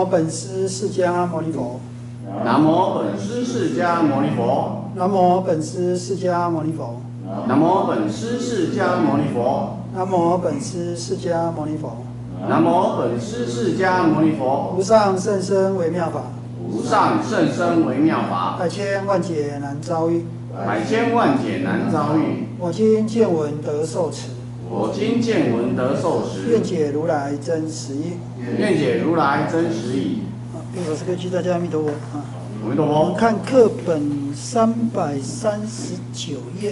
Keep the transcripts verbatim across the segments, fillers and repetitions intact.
本师释迦牟尼佛。 南无本师释迦牟尼佛。 南无本师释迦牟尼佛。 南无本师释迦牟尼佛。 南无本师释迦牟尼佛。 南无本师释迦牟尼佛。 无上甚深微妙法。 无上甚深微妙法。 百千万劫难遭遇。 百千万劫难遭遇。 我今见闻得受持。 我今见闻得受持。 愿解如来真实义。 愿解如来真实义。 并手持歌曲，大家阿弥陀佛啊！ 阿弥陀佛。 我们看课本三百三十九页，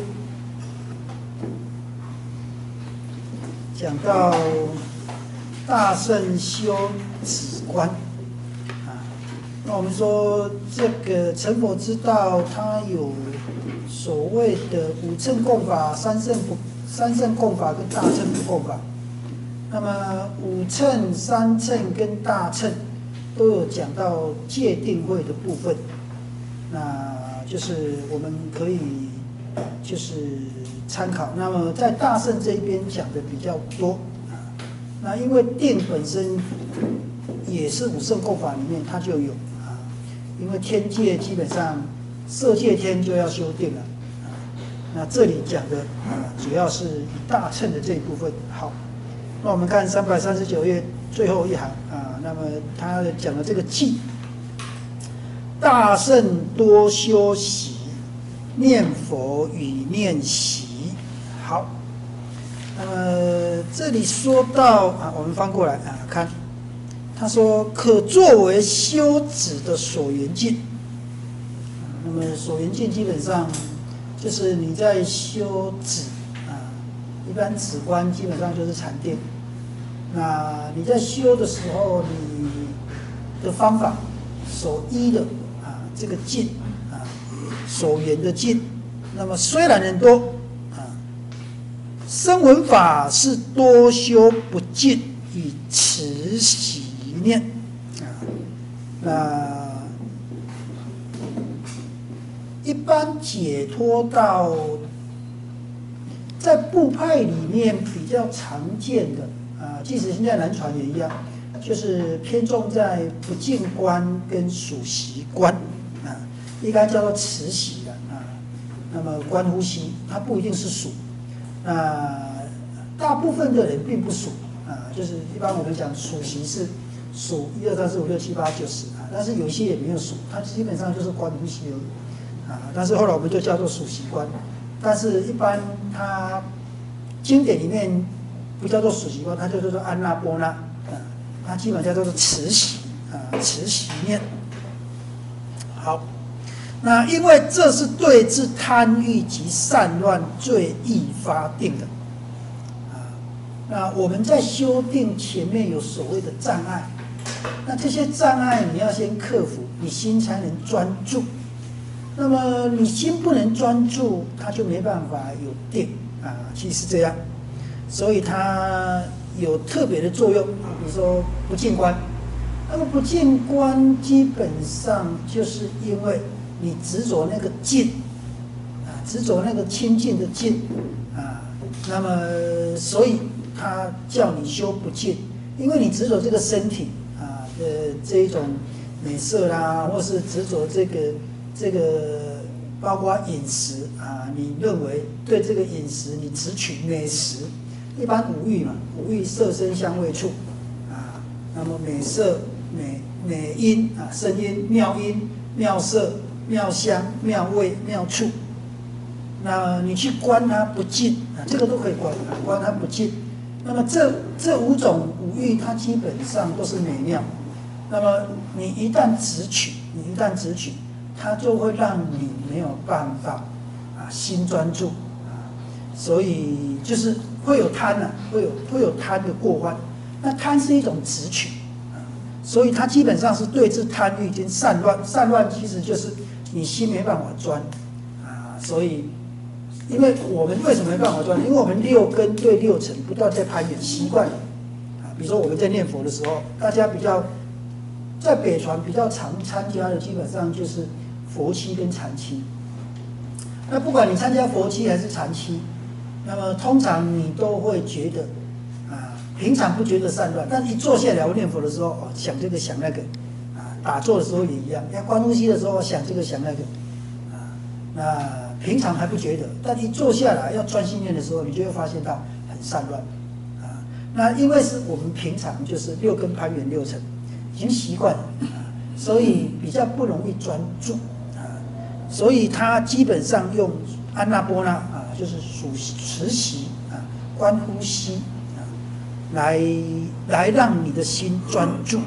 讲到大圣修止观啊。那我们说这个成佛之道，它有所谓的五乘共法、三乘不三乘共法跟大乘不共法。那么五乘、三乘跟大乘都有讲到戒定慧的部分，那就是我们可以就是参考。那么在大乘这一边讲的比较多啊，那因为定本身也是五乘共法里面它就有啊，因为天界基本上色界天就要修定了啊，那这里讲的啊主要是以大乘的这一部分。好，那我们看三百三十九页最后一行啊，那么他讲的这个记，大圣多修习，念佛与念习。好，那么这里说到啊，我们翻过来啊，看，他说可作为修止的所缘境。那么所缘境基本上就是你在修止啊，一般止观基本上就是禅定。那你在修的时候，你的方法所依的啊，这个境啊，所缘的境，那么虽然很多啊，声闻法是多修不尽，以持习念啊。那一般解脱到在部派里面比较常见的。啊，即使现在南传也一样，就是偏重在不净观跟数息观啊，应该叫做持息的啊。那么观呼吸，它不一定是数，那大部分的人并不数啊，就是一般我们讲数息是数一二三四五六七八九十啊，但是有一些也没有数，它基本上就是观呼吸而已啊。但是后来我们就叫做数息观，但是一般它经典里面。不叫做数息观，它就叫做安那波那，啊，它基本上叫做持息，啊，持息念。好，那因为这是对治贪欲及散乱最易发定的，啊，那我们在修定前面有所谓的障碍，那这些障碍你要先克服，你心才能专注。那么你心不能专注，它就没办法有定啊，其实是这样。所以它有特别的作用，比如说不净观。那么不净观基本上就是因为你执着那个净啊，执着那个清净的净啊，那么所以它叫你修不净，因为你执着这个身体啊的这一种美色啦，或是执着这个这个包括饮食啊，你认为对这个饮食你只取美食。一般五欲嘛，五欲色声香味触，啊，那么美色、美美音啊，声音、妙音、妙色、妙香、妙味、妙触，那你去观它不净啊，这个都可以观啊，观它不净。那么这这五种五欲，它基本上都是美妙。那么你一旦执取，你一旦执取，它就会让你没有办法啊心专注啊，所以就是。会有贪啊，会有会有贪的过患，那贪是一种执取啊，所以它基本上是对治贪欲跟散乱。散乱其实就是你心没办法专啊，所以因为我们为什么没办法专？因为我们六根对六尘不断在攀缘，习惯了啊。比如说我们在念佛的时候，大家比较在北传比较常参加的，基本上就是佛七跟禅七。那不管你参加佛七还是禅七。那么通常你都会觉得，啊，平常不觉得散乱，但一坐下来我念佛的时候，哦，想这个想那个， 打坐的时候也一样，要观呼吸的时候想这个想那个，啊，那平常还不觉得，但一坐下来要专心念的时候，你就会发现到很散乱，啊，那因为是我们平常就是六根攀缘六尘，已经习惯了，啊，所以比较不容易专注，啊，所以他基本上用安那波那啊，就是数持息啊，观呼吸啊，来来让你的心专注。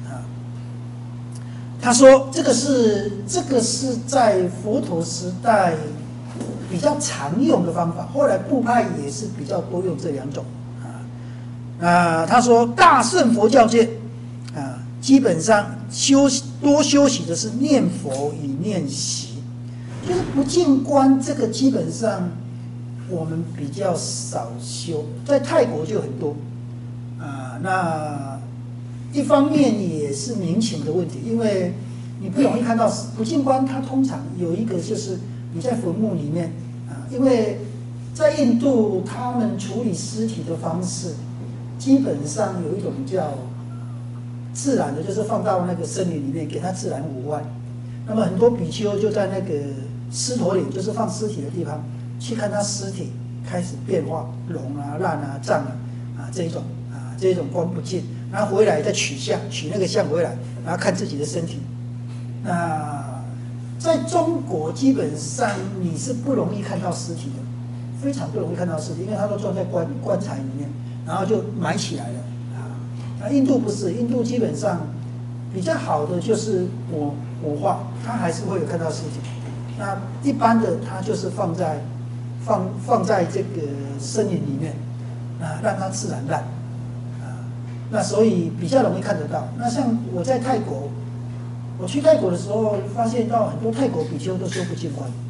他说：“这个是这个是在佛陀时代比较常用的方法，后来部派也是比较多用这两种啊。啊，他说大乘佛教界啊，基本上修多修习的是念佛与念习，就是不净观这个基本上我们比较少修，在泰国就很多啊。那一方面也是民情的问题，因为你不容易看到不净观，它通常有一个就是你在坟墓里面啊，因为在印度他们处理尸体的方式，基本上有一种叫自然的，就是放到那个森林里面给它自然腐坏。那么很多比丘就在那个尸陀岭，就是放尸体的地方，去看他尸体开始变化，龙啊、烂啊、脏啊啊这一种啊这一种观不净。然后回来再取相，取那个相回来，然后看自己的身体。那在中国基本上你是不容易看到尸体的，非常不容易看到尸体，因为它都装在棺棺材里面，然后就埋起来了啊。那印度不是，印度基本上比较好的就是火火化，它还是会有看到尸体。那一般的它就是放在放放在这个森林里面，啊，让它自然烂。那所以比较容易看得到。那像我在泰国，我去泰国的时候，发现到很多泰国比丘都修不净观。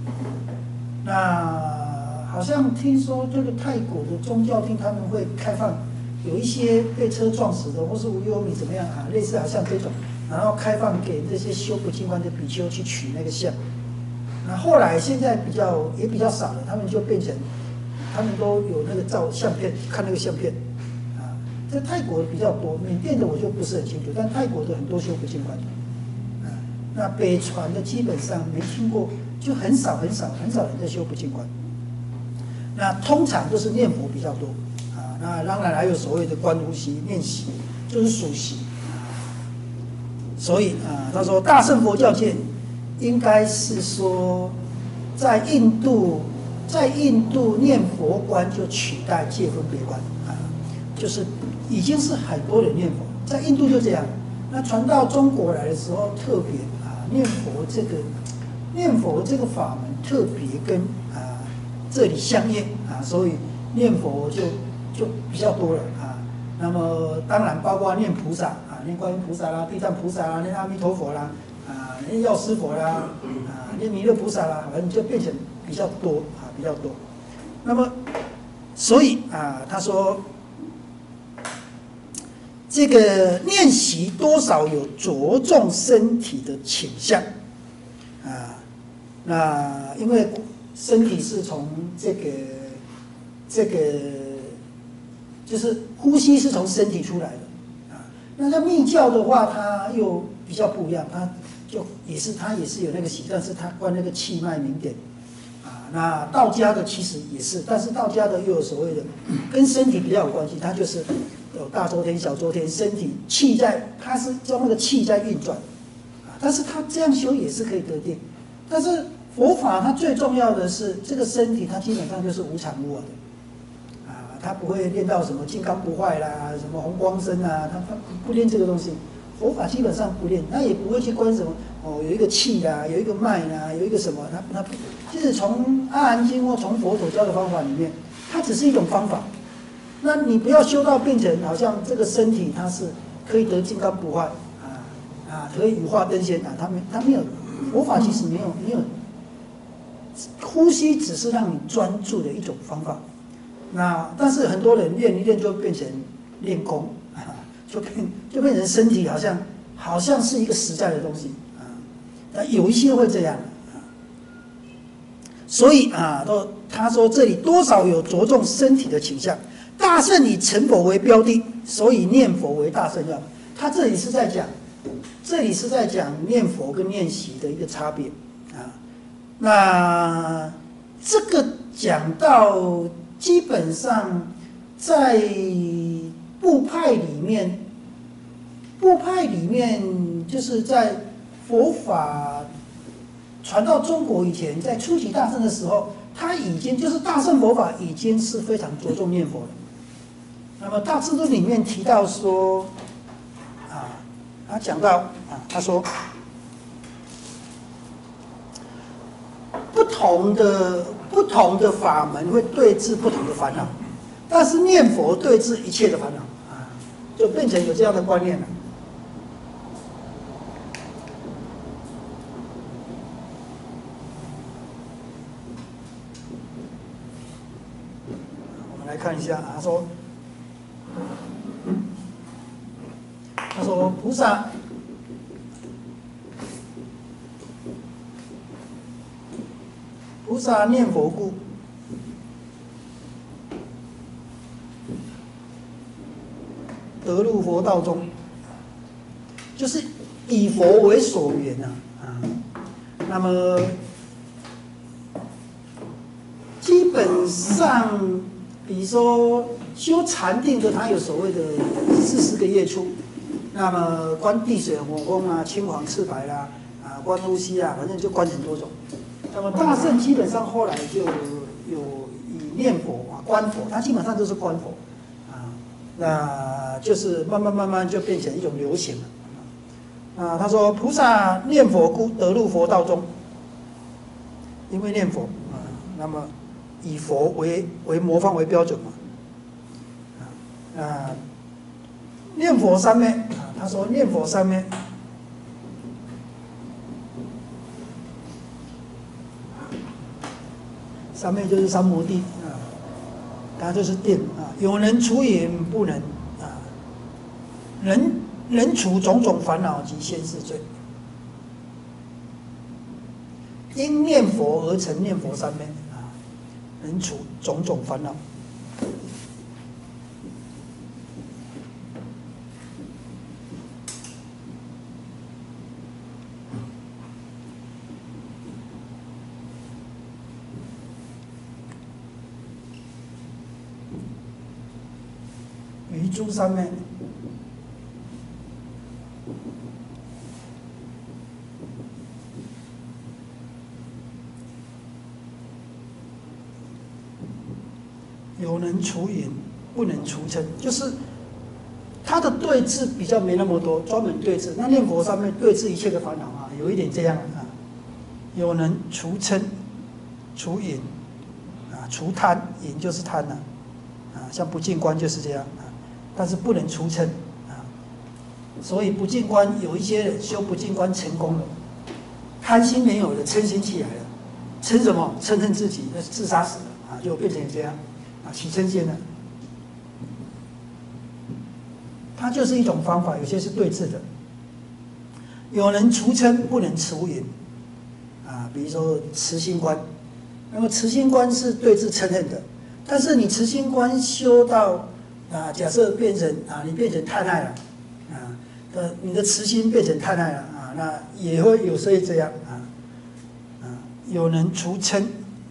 那好像听说这个泰国的宗教厅他们会开放，有一些被车撞死的或是无忧米怎么样啊，类似好像这种，然后开放给这些修不净观的比丘去取那个相。那后来现在比较也比较少了，他们就变成，他们都有那个照相片，看那个相片。在泰国比较多，缅甸的我就不是很清楚，但泰国的很多修不净观，啊，那北传的基本上没听过，就很少很少很少人在修不净观。那通常都是念佛比较多，啊，那当然还有所谓的观呼吸、念习，就是数习，啊，所以啊，他说大乘佛教界应该是说，在印度，在印度念佛观就取代戒分别观，啊，就是。已经是很多人念佛，在印度就这样。那传到中国来的时候，特别啊，念佛这个念佛这个法门特别跟啊这里相应啊，所以念佛就就比较多了啊。那么当然包括念菩萨啊，念观音菩萨啦、地藏菩萨啦、念阿弥陀佛啦啊、念药师佛啦啊、念弥勒菩萨啦，反正就变成比较多啊，比较多。那么所以啊，他说。这个练习多少有着重身体的倾向，啊，那因为身体是从这个这个就是呼吸是从身体出来的，啊，那在密教的话，它又比较不一样，它就也是它也是有那个习，但是它关那个气脉明点，啊，那道家的其实也是，但是道家的又有所谓的跟身体比较有关系，它就是。有大周天、小周天，身体气在，它是用那个气在运转，啊，但是它这样修也是可以得定。但是佛法它最重要的是这个身体，它基本上就是无常无我的，啊，它不会练到什么金刚不坏啦，什么红光身啊，它它不练这个东西。佛法基本上不练，它也不会去观什么哦，有一个气啦，有一个脉啦，有一个什么，它它就是从阿含经或从佛陀教的方法里面，它只是一种方法。那你不要修到变成好像这个身体它是可以得金刚不坏啊啊，可以羽化登仙啊，它没它没有佛法其实没有没有，呼吸只是让你专注的一种方法。那但是很多人练一练就变成练功啊，就变就变成身体好像好像是一个实在的东西啊，那有一些会这样啊，所以啊，都他说这里多少有着重身体的倾向。大乘以成佛为标的，所以念佛为大乘要。他这里是在讲， 这里是在讲念佛跟念习的一个差别啊。那这个讲到基本上在部派里面，部派里面就是在佛法传到中国以前，在初期大乘的时候，他已经就是大乘佛法已经是非常着重念佛了。那么《大智论》里面提到说，啊，他讲到啊，他说，不同的不同的法门会对治不同的烦恼，但是念佛对治一切的烦恼啊，就变成有这样的观念了。我们来看一下，他说。他说：“菩萨，菩萨念佛故，得入佛道中。就是以佛为所缘啊啊。那么基本上，比如说修禅定的，他有所谓的四十个业处。”那么观地水火风啊，青黄赤白啦、啊，啊观呼吸啊，反正就观很多种。那么大乘基本上后来就有以念佛啊观佛，它基本上都是观佛啊，那就是慢慢慢慢就变成一种流行了。啊，他说菩萨念佛故得入佛道中，因为念佛啊，那么以佛为为模范为标准嘛，啊。啊念佛三昧啊，他说念佛三昧，三昧就是三摩地啊，它就是定啊，有能除淫，不能啊，能能除种种烦恼及现世罪，因念佛而成念佛三昧啊，能除种种烦恼。于诸三昧，有能除淫，不能除嗔，就是他的对治比较没那么多，专门对治。那念佛三昧对治一切的烦恼啊，有一点这样啊，有能除嗔、除淫啊，除贪，淫就是贪呐啊，像不净观就是这样啊。但是不能除嗔啊，所以不净观有一些人修不净观成功了，贪心没有了，嗔心起来了，嗔什么？嗔恨自己，那自杀死了啊，就变成这样啊，起嗔心了。它就是一种方法，有些是对治的。有人除嗔，不能除淫啊，比如说慈心观，那么慈心观是对治嗔恨的，但是你慈心观修到啊，假设变成啊，你变成贪爱了，啊，的你的慈心变成贪爱了啊，那也会有时候这样啊，啊，有人除嗔，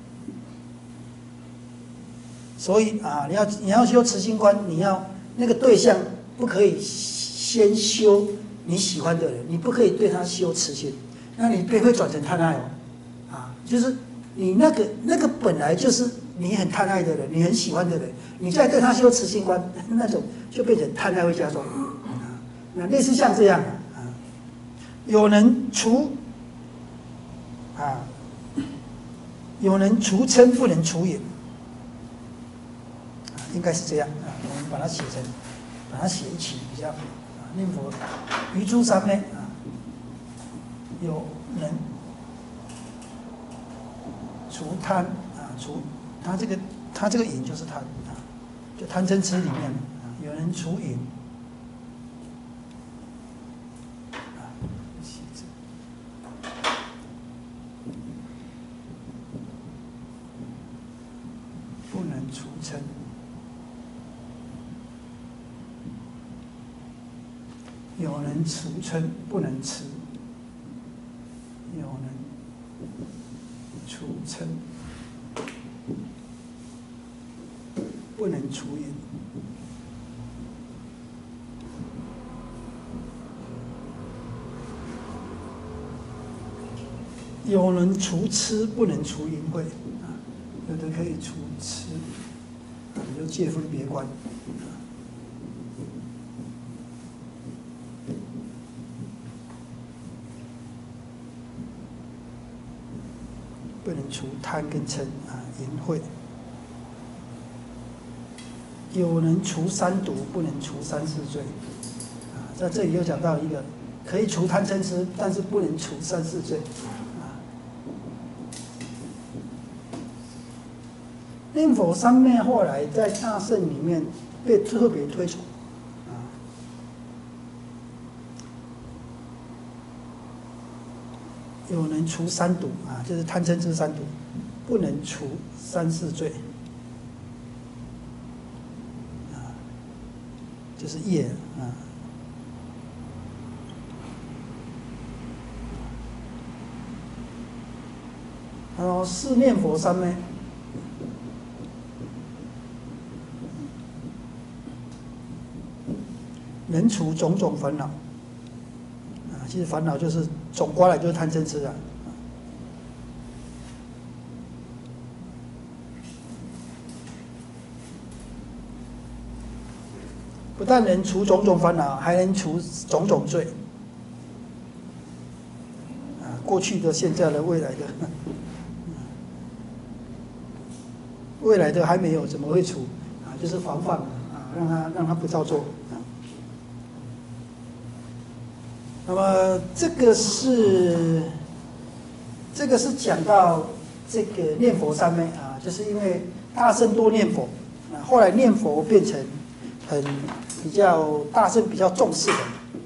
所以啊，你要你要修慈心观，你要那个对象不可以先修你喜欢的人，你不可以对他修慈心，那你便会转成贪爱哦，啊，就是你那个那个本来就是你很贪爱的人，你很喜欢的人。你再对他修慈心观，那种就变成贪爱会加重啊。那类似像这样啊，有人除啊，有人除嗔，不能除淫啊，应该是这样啊。我们把它写成，把它写一起比较啊。念佛于诸三昧啊，有人除贪啊，除他这个他这个淫就是贪。就贪嗔痴里面啊，有人除淫啊，不能除嗔， 有人俗称不能吃，有人俗称不能除淫。有人除吃不能除淫秽啊，有的可以除吃，啊，就戒分别观。不能除贪跟嗔啊，淫秽。有人除三毒，不能除三世罪。啊，在这里又讲到一个，可以除贪嗔痴，但是不能除三世罪。念佛三昧后来在大圣里面被特别推崇，啊，有人除三毒啊，就是贪嗔痴三毒，不能除三世罪，啊，就是业啊。然后是念佛三昧。能除种种烦恼，啊，其实烦恼就是总过来就是贪嗔痴啊。不但能除种种烦恼，还能除种种罪，啊，过去的、现在的、未来的，未来的还没有，怎么会除？啊，就是防范啊，让他让他不照做。那么这个是，这个是讲到这个念佛三昧啊，就是因为大圣多念佛，啊，后来念佛变成很比较大圣比较重视的。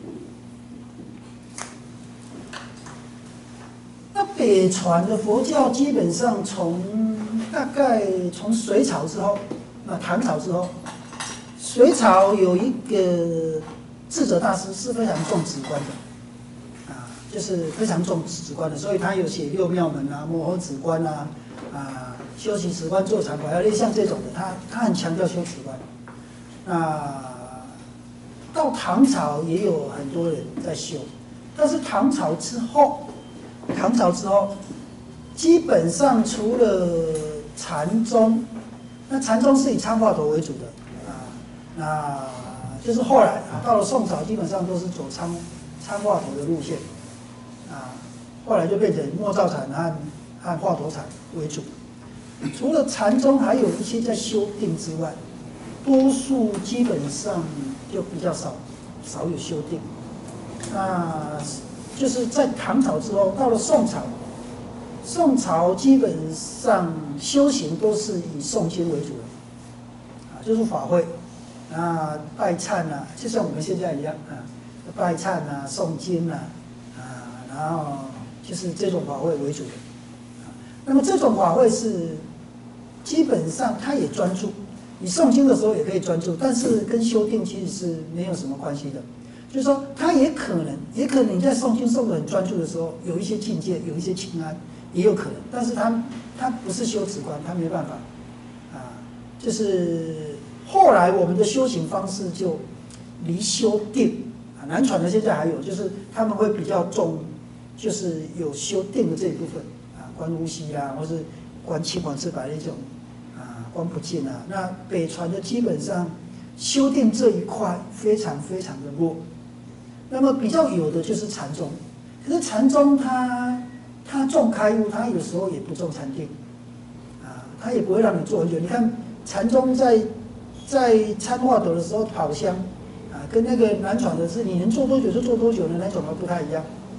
那北传的佛教基本上从大概从隋朝之后，啊唐朝之后，隋朝有一个智者大师是非常重直观的。就是非常重止观的，所以他有写六妙门啊、摩诃止观啊、啊修习止观坐禅法要类像这种的，他他很强调修止观。那到唐朝也有很多人在修，但是唐朝之后，唐朝之后，基本上除了禅宗，那禅宗是以参话头为主的啊，那就是后来啊，到了宋朝基本上都是走参参话头的路线。啊，后来就变成默照禅和和话头禅为主。除了禅宗，还有一些在修定之外，多数基本上就比较少，少有修定。那就是在唐朝之后，到了宋朝，宋朝基本上修行都是以诵经为主的，啊，就是法会，啊，拜忏啊，就像我们现在一样啊，拜忏啊，诵经啊。然后就是这种法会为主的，那么这种法会是基本上他也专注，你诵经的时候也可以专注，但是跟修定其实是没有什么关系的。就是说，他也可能，也可能你在诵经诵得很专注的时候，有一些境界，有一些清安，也有可能。但是他他不是修止观，他没办法，啊，就是后来我们的修行方式就离修定啊，南传的现在还有，就是他们会比较重。就是有修定的这一部分啊，观呼吸啊，或是观青黄赤白那种啊，观不净啊。那北传的基本上修定这一块非常非常的弱。那么比较有的就是禅宗，可是禅宗它它重开悟，它有时候也不重禅定啊，它也不会让你做很久。你看禅宗在在参话头的时候跑香啊，跟那个南传的是你能做多久就做多久的那种还不太一样。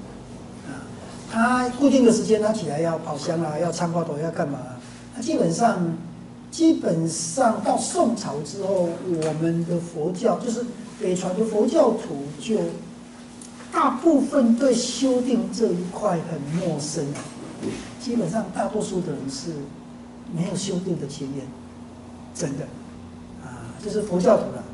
他固定的时间，他起来要跑香啊，要参话头，要干嘛？他基本上，基本上到宋朝之后，我们的佛教就是北传的佛教徒，就大部分对修定这一块很陌生。基本上，大多数的人是没有修定的经验，真的啊，就是佛教徒了。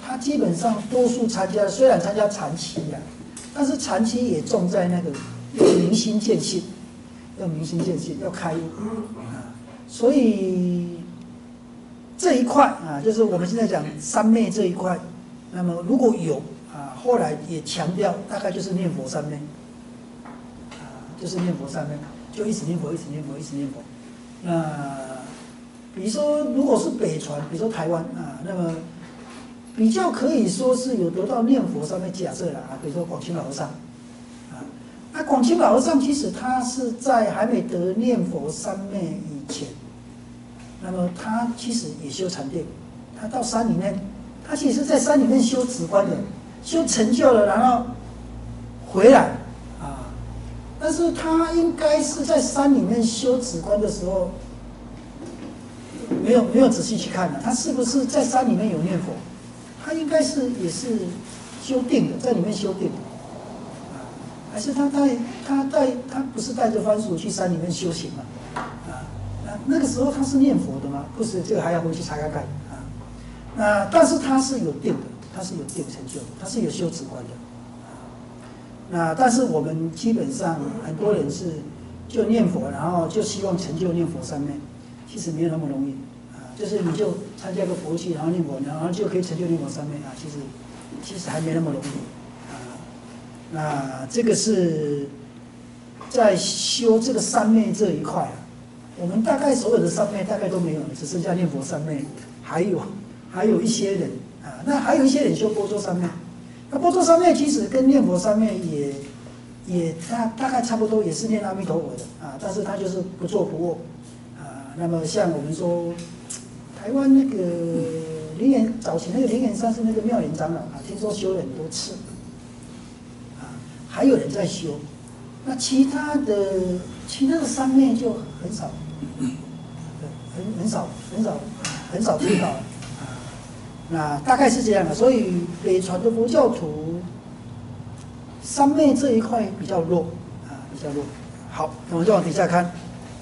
他基本上多数参加，虽然参加禅期呀、啊，但是禅期也重在那个要明心见性，要明心见性，要开悟啊。所以这一块啊，就是我们现在讲三昧这一块，那么如果有啊，后来也强调，大概就是念佛三昧啊，就是念佛三昧，就一直念佛，一直念佛，一直念佛。那比如说，如果是北传，比如说台湾啊，那么比较可以说是有得到念佛上面假设了啊，比如说广清老和尚啊，那广清老和尚其实他是在还没得念佛三昧以前，那么他其实也修禅定，他到山里面，他其实是在山里面修止观的，修成就了，然后回来啊，但是他应该是在山里面修止观的时候。没有没有仔细去看了，他是不是在山里面有念佛？他应该是也是修定的，在里面修定的，啊，还是他带他带他不是带着番薯去山里面修行嘛？啊，那那个时候他是念佛的吗？不是，这个还要回去查看看啊。那但是他是有定的，他是有定成就的，他是有修止观的。啊，那但是我们基本上很多人是就念佛，然后就希望成就念佛三昧。其实没有那么容易啊，就是你就参加个佛系，然后念佛，然后就可以成就念佛三昧啊。其实其实还没那么容易啊。那这个是在修这个三昧这一块啊，我们大概所有的三昧大概都没有了，只剩下念佛三昧，还有还有一些人啊，那还有一些人修波州三昧。那波州三昧其实跟念佛三昧也也大大概差不多，也是念阿弥陀佛的啊，但是他就是不坐不卧。那么像我们说，台湾那个灵岩早期那个灵岩山是那个妙莲长老啊，听说修了很多次，啊，还有人在修，那其他的其他的三昧就很少，很很少很少很少听到啊，那大概是这样的，所以北传的佛教徒三昧这一块比较弱啊，比较弱。好，那我们就往底下看。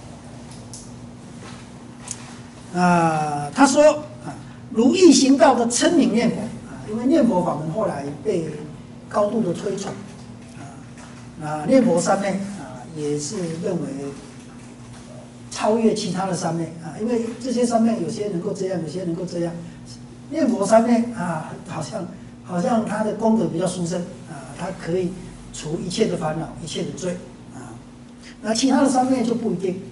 啊，他说啊，如易行道的称名念佛啊，因为念佛法门后来被高度的推崇啊，那念佛三昧啊，也是认为超越其他的三昧啊，因为这些三昧有些能够这样，有些能够这样，念佛三昧啊，好像好像他的功德比较殊胜啊，他可以除一切的烦恼，一切的罪啊，那其他的三昧就不一定。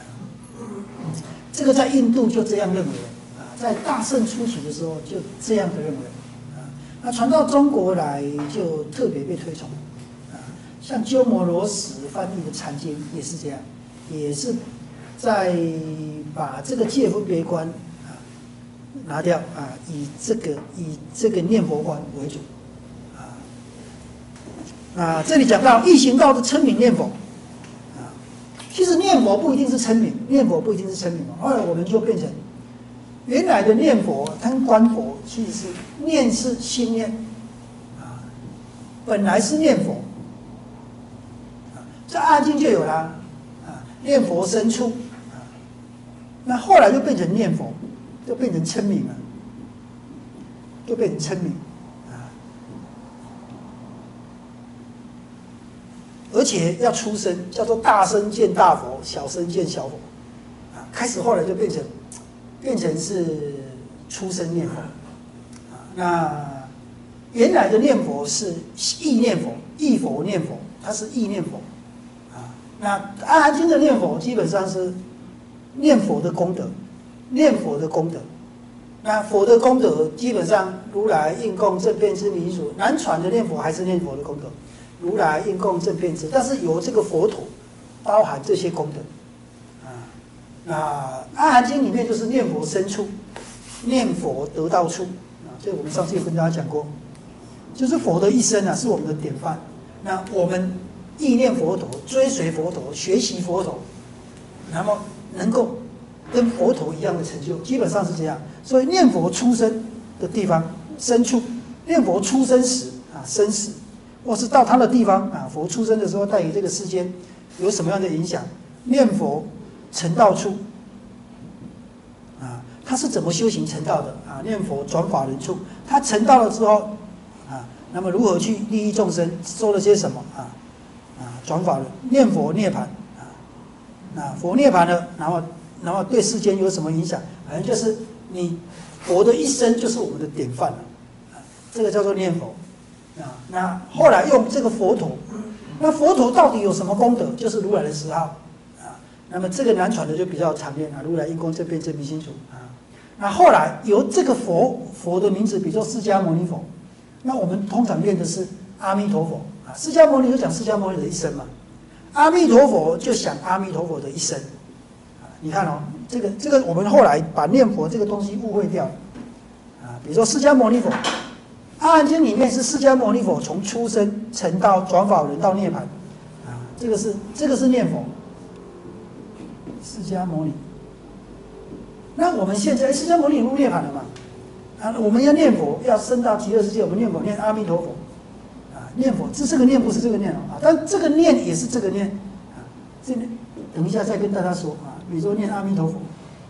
这个在印度就这样认为啊，在大圣初期的时候就这样的认为啊，那传到中国来就特别被推崇啊，像鸠摩罗什翻译的禅经也是这样，也是在把这个戒分别观啊拿掉啊，以这个以这个念佛观为主啊。啊，这里讲到易行道的称名念佛。其实念佛不一定是称名，念佛不一定是称名。后来我们就变成，原来的念佛跟观佛，其实是念是心念，啊，本来是念佛，啊，这《阿含经》就有啦，啊，念佛深处，啊，那后来就变成念佛，就变成称名了，就变成称名。而且要出声，叫做大声见大佛，小声见小佛，啊，开始后来就变成，变成是出声念佛，啊，那原来的念佛是意念佛，意佛念佛，它是意念佛，啊，那《阿含经》的念佛基本上是念佛的功德，念佛的功德，那佛的功德基本上如来应供正遍知弥数，南传的念佛还是念佛的功德。如来应供正遍知，但是由这个佛陀包含这些功德啊。那《阿含经》里面就是念佛深处，念佛得道处啊。这我们上次有跟大家讲过，就是佛的一生啊，是我们的典范。那我们意念佛陀，追随佛陀，学习佛陀，然后能够跟佛陀一样的成就，基本上是这样。所以念佛出生的地方深处，念佛出生时啊生死。或是到他的地方啊，佛出生的时候带给这个世间有什么样的影响？念佛成道处啊， 他是怎么修行成道的啊？念佛转法轮处，他成道了之后啊，那么如何去利益众生，做了些什么啊？啊，转法轮，念佛涅槃啊，那佛涅槃了，然后然后对世间有什么影响？反正就是你佛的一生就是我们的典范了啊，这个叫做念佛啊。那后来用这个佛陀，那佛陀到底有什么功德？就是如来的十号。那么这个南传的就比较常见啊，如来因功正遍证明心处啊。那后来由这个佛佛的名字，比如说释迦牟尼佛，那我们通常念的是阿弥陀佛啊。释迦牟尼就讲释迦牟尼的一生嘛，阿弥陀佛就想阿弥陀佛的一生啊。你看哦，这个这个我们后来把念佛这个东西误会掉了啊。比如说释迦牟尼佛，《阿含经》里面是释迦牟尼佛从出生成道转法轮到涅槃啊，这个是这个是念佛。释迦牟尼，那我们现在释迦牟尼入涅槃了嘛？啊，我们要念佛，要升到极乐世界，我们念佛念阿弥陀佛，啊，念佛，这这个念不是这个念哦，啊，但这个念也是这个念，啊，这个等一下再跟大家说啊，比如说念阿弥陀佛，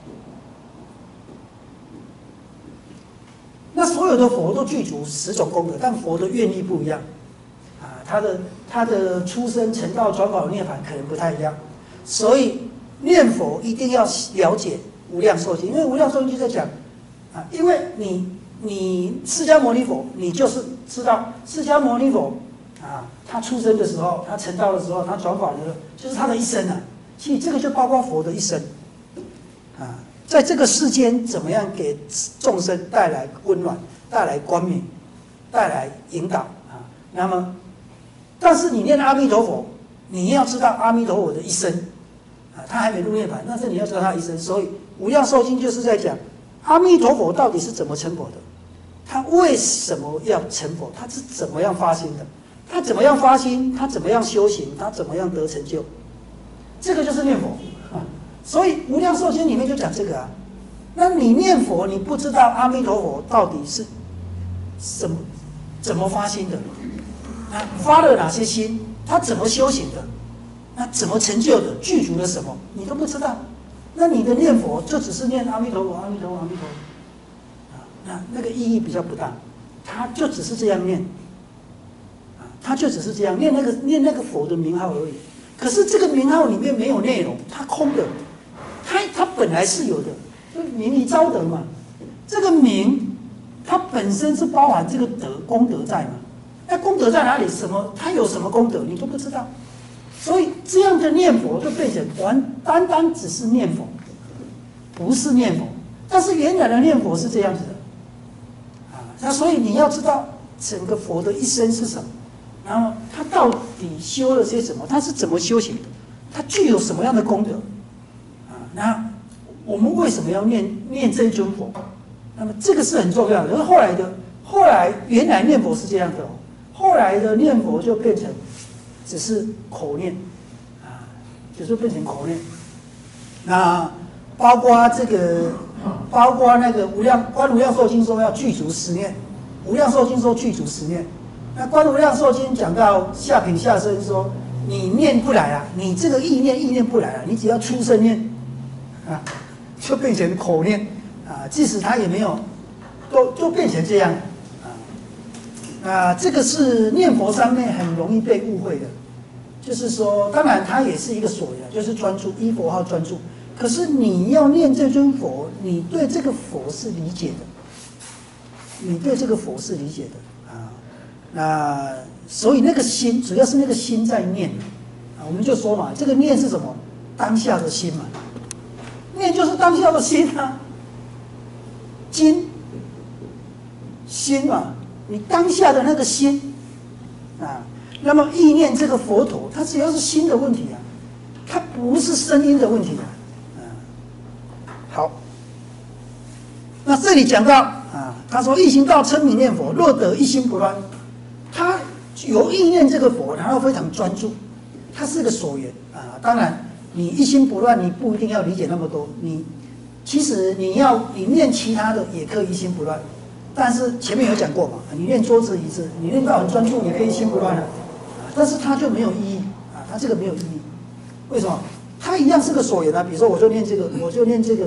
那所有的佛都具足十种功德，但佛的愿力不一样，啊，他的他的出生成道转法涅槃可能不太一样，所以。念佛一定要了解无量寿经，因为无量寿经就在讲啊，因为你你释迦牟尼佛，你就是知道释迦牟尼佛啊，他出生的时候，他成道的时候，他转法轮的，就是他的一生啊。其实这个就包括佛的一生啊，在这个世间怎么样给众生带来温暖、带来光明、带来引导啊。那么，但是你念阿弥陀佛，你要知道阿弥陀佛的一生。他还没入涅槃，但是你要知道他一生，所以《无量寿经》就是在讲阿弥陀佛到底是怎么成佛的，他为什么要成佛，他是怎么样发心的，他怎么样发心，他怎么样修行，他怎么样得成就，这个就是念佛啊。所以《无量寿经》里面就讲这个啊。那你念佛，你不知道阿弥陀佛到底是什么怎么发心的，那发了哪些心，他怎么修行的？那怎么成就的？具足了什么？你都不知道。那你的念佛就只是念阿弥陀佛，阿弥陀佛，阿弥陀佛，啊，那那个意义比较不大。他就只是这样念，啊，他就只是这样念那个念那个佛的名号而已。可是这个名号里面没有内容，它空的。它它本来是有的，就名以昭德嘛。这个名，它本身是包含这个德功德在嘛。那功德在哪里？什么？它有什么功德？你都不知道。所以这样的念佛就变成完单单只是念佛，不是念佛。但是原来的念佛是这样子的，啊，那所以你要知道整个佛的一生是什么，然后他到底修了些什么，他是怎么修行的，他具有什么样的功德，啊，那我们为什么要念念这一尊佛？那么这个是很重要的。而后来的后来原来念佛是这样的哦，后来的念佛就变成。只是口念，啊，就是变成口念。那包括这个，包括那个无量观无量寿经说要具足十念，无量寿经说具足十念。那观无量寿经讲到下品下生说，你念不来啊，你这个意念意念不来啊，你只要出声念，啊，就变成口念，啊，即使他也没有，都就变成这样。啊，这个是念佛上面很容易被误会的，就是说，当然它也是一个所缘，就是专注依佛号专注。可是你要念这尊佛，你对这个佛是理解的，你对这个佛是理解的啊。那所以那个心，主要是那个心在念啊。我们就说嘛，这个念是什么？当下的心嘛，念就是当下的心啊，经心嘛。你当下的那个心，啊，那么意念这个佛陀，它只要是心的问题啊，它不是声音的问题啊。啊，好，那这里讲到啊，他说一心道称名念佛，若得一心不乱，他有意念这个佛，然后非常专注，它是个所缘啊。当然，你一心不乱，你不一定要理解那么多，你其实你要你念其他的也可以一心不乱。但是前面有讲过嘛，你练桌子椅子，你练到很专注，也可以一心不乱的，但是它就没有意义啊，它这个没有意义，为什么？它一样是个所缘啊。比如说，我就念这个，我就念这个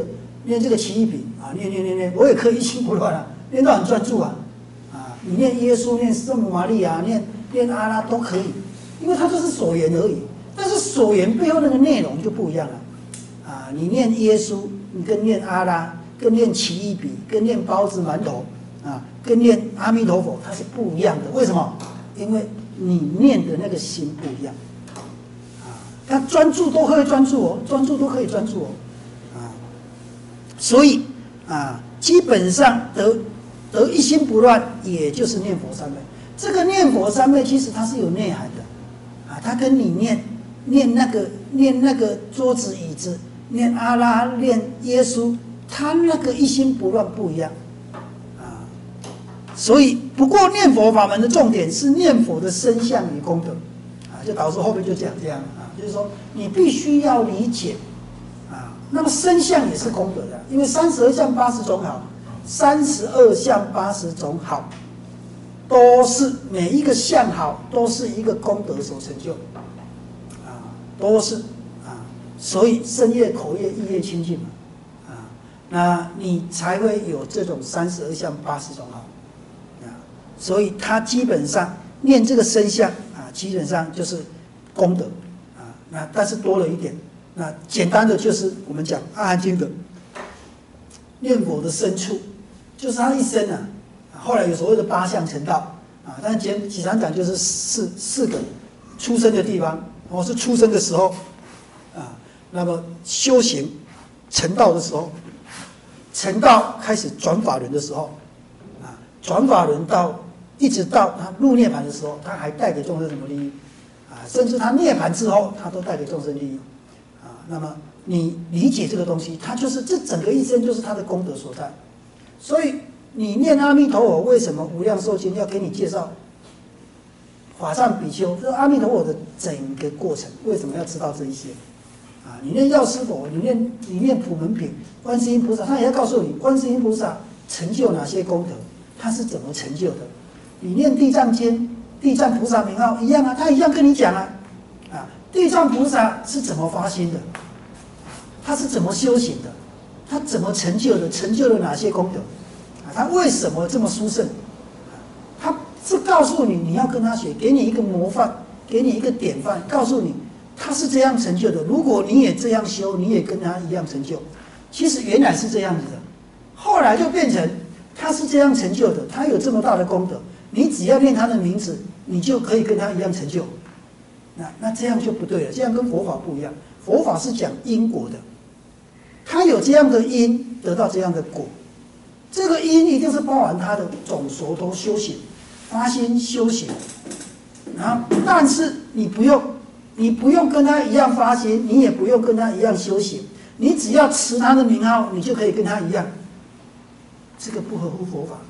念这个奇异笔啊，念念念念，我也可以一心不乱啊，念到很专注啊，啊，你念耶稣、念圣母玛利亚、念念阿拉都可以，因为它就是所言而已。但是所言背后那个内容就不一样了，啊，你念耶稣，你跟念阿拉、跟念奇异笔、跟念包子馒头啊，跟念阿弥陀佛，它是不一样的。为什么？因为你念的那个心不一样。他专注都可以专注哦，专注都可以专注哦，啊，所以啊，基本上得得一心不乱，也就是念佛三昧。这个念佛三昧其实它是有内涵的，啊，它跟你念念那个念那个桌子椅子，念阿拉念耶稣，它那个一心不乱不一样，啊，所以不过念佛法门的重点是念佛的身相与功德，啊，就导致后面就讲这样啊。就是说，你必须要理解，啊，那么身相也是功德的，因为三十二相八十种好，三十二相八十种好，都是每一个相好，都是一个功德所成就，啊，都是啊，所以身业、口业、意业清净嘛，啊，那你才会有这种三十二相八十种好，啊，所以他基本上念这个身相啊，基本上就是功德。那但是多了一点，那简单的就是我们讲《阿含经》的念佛的深处，就是他一生啊，后来有所谓的八相成道啊，但简简单讲就是四四个出生的地方，或是出生的时候啊，那么修行成道的时候，成道开始转法轮的时候啊，转法轮到一直到他入涅槃的时候，他还带给众生什么利益？啊，甚至他涅槃之后，他都带给众生利益，啊，那么你理解这个东西，它就是这整个一生就是他的功德所在。所以你念阿弥陀佛，为什么无量寿经要给你介绍法藏比丘，这阿弥陀佛的整个过程，为什么要知道这一些？啊，你念药师佛，你念你念普门品，观世音菩萨，他也要告诉你，观世音菩萨成就哪些功德，他是怎么成就的。你念地藏经。地藏菩萨名号一样啊，他一样跟你讲啊，啊，地藏菩萨是怎么发心的，他是怎么修行的，他怎么成就的，成就了哪些功德，啊，他为什么这么殊胜，啊，他是告诉你你要跟他学，给你一个模范，给你一个典范，告诉你他是这样成就的，如果你也这样修，你也跟他一样成就。其实原来是这样子的，后来就变成他是这样成就的，他有这么大的功德，你只要念他的名字。你就可以跟他一样成就，那那这样就不对了，这样跟佛法不一样。佛法是讲因果的，他有这样的因，得到这样的果，这个因一定是包含他的总所头修行、发心修行。然后，但是你不用，你不用跟他一样发心，你也不用跟他一样修行，你只要持他的名号，你就可以跟他一样。这个不合乎佛法。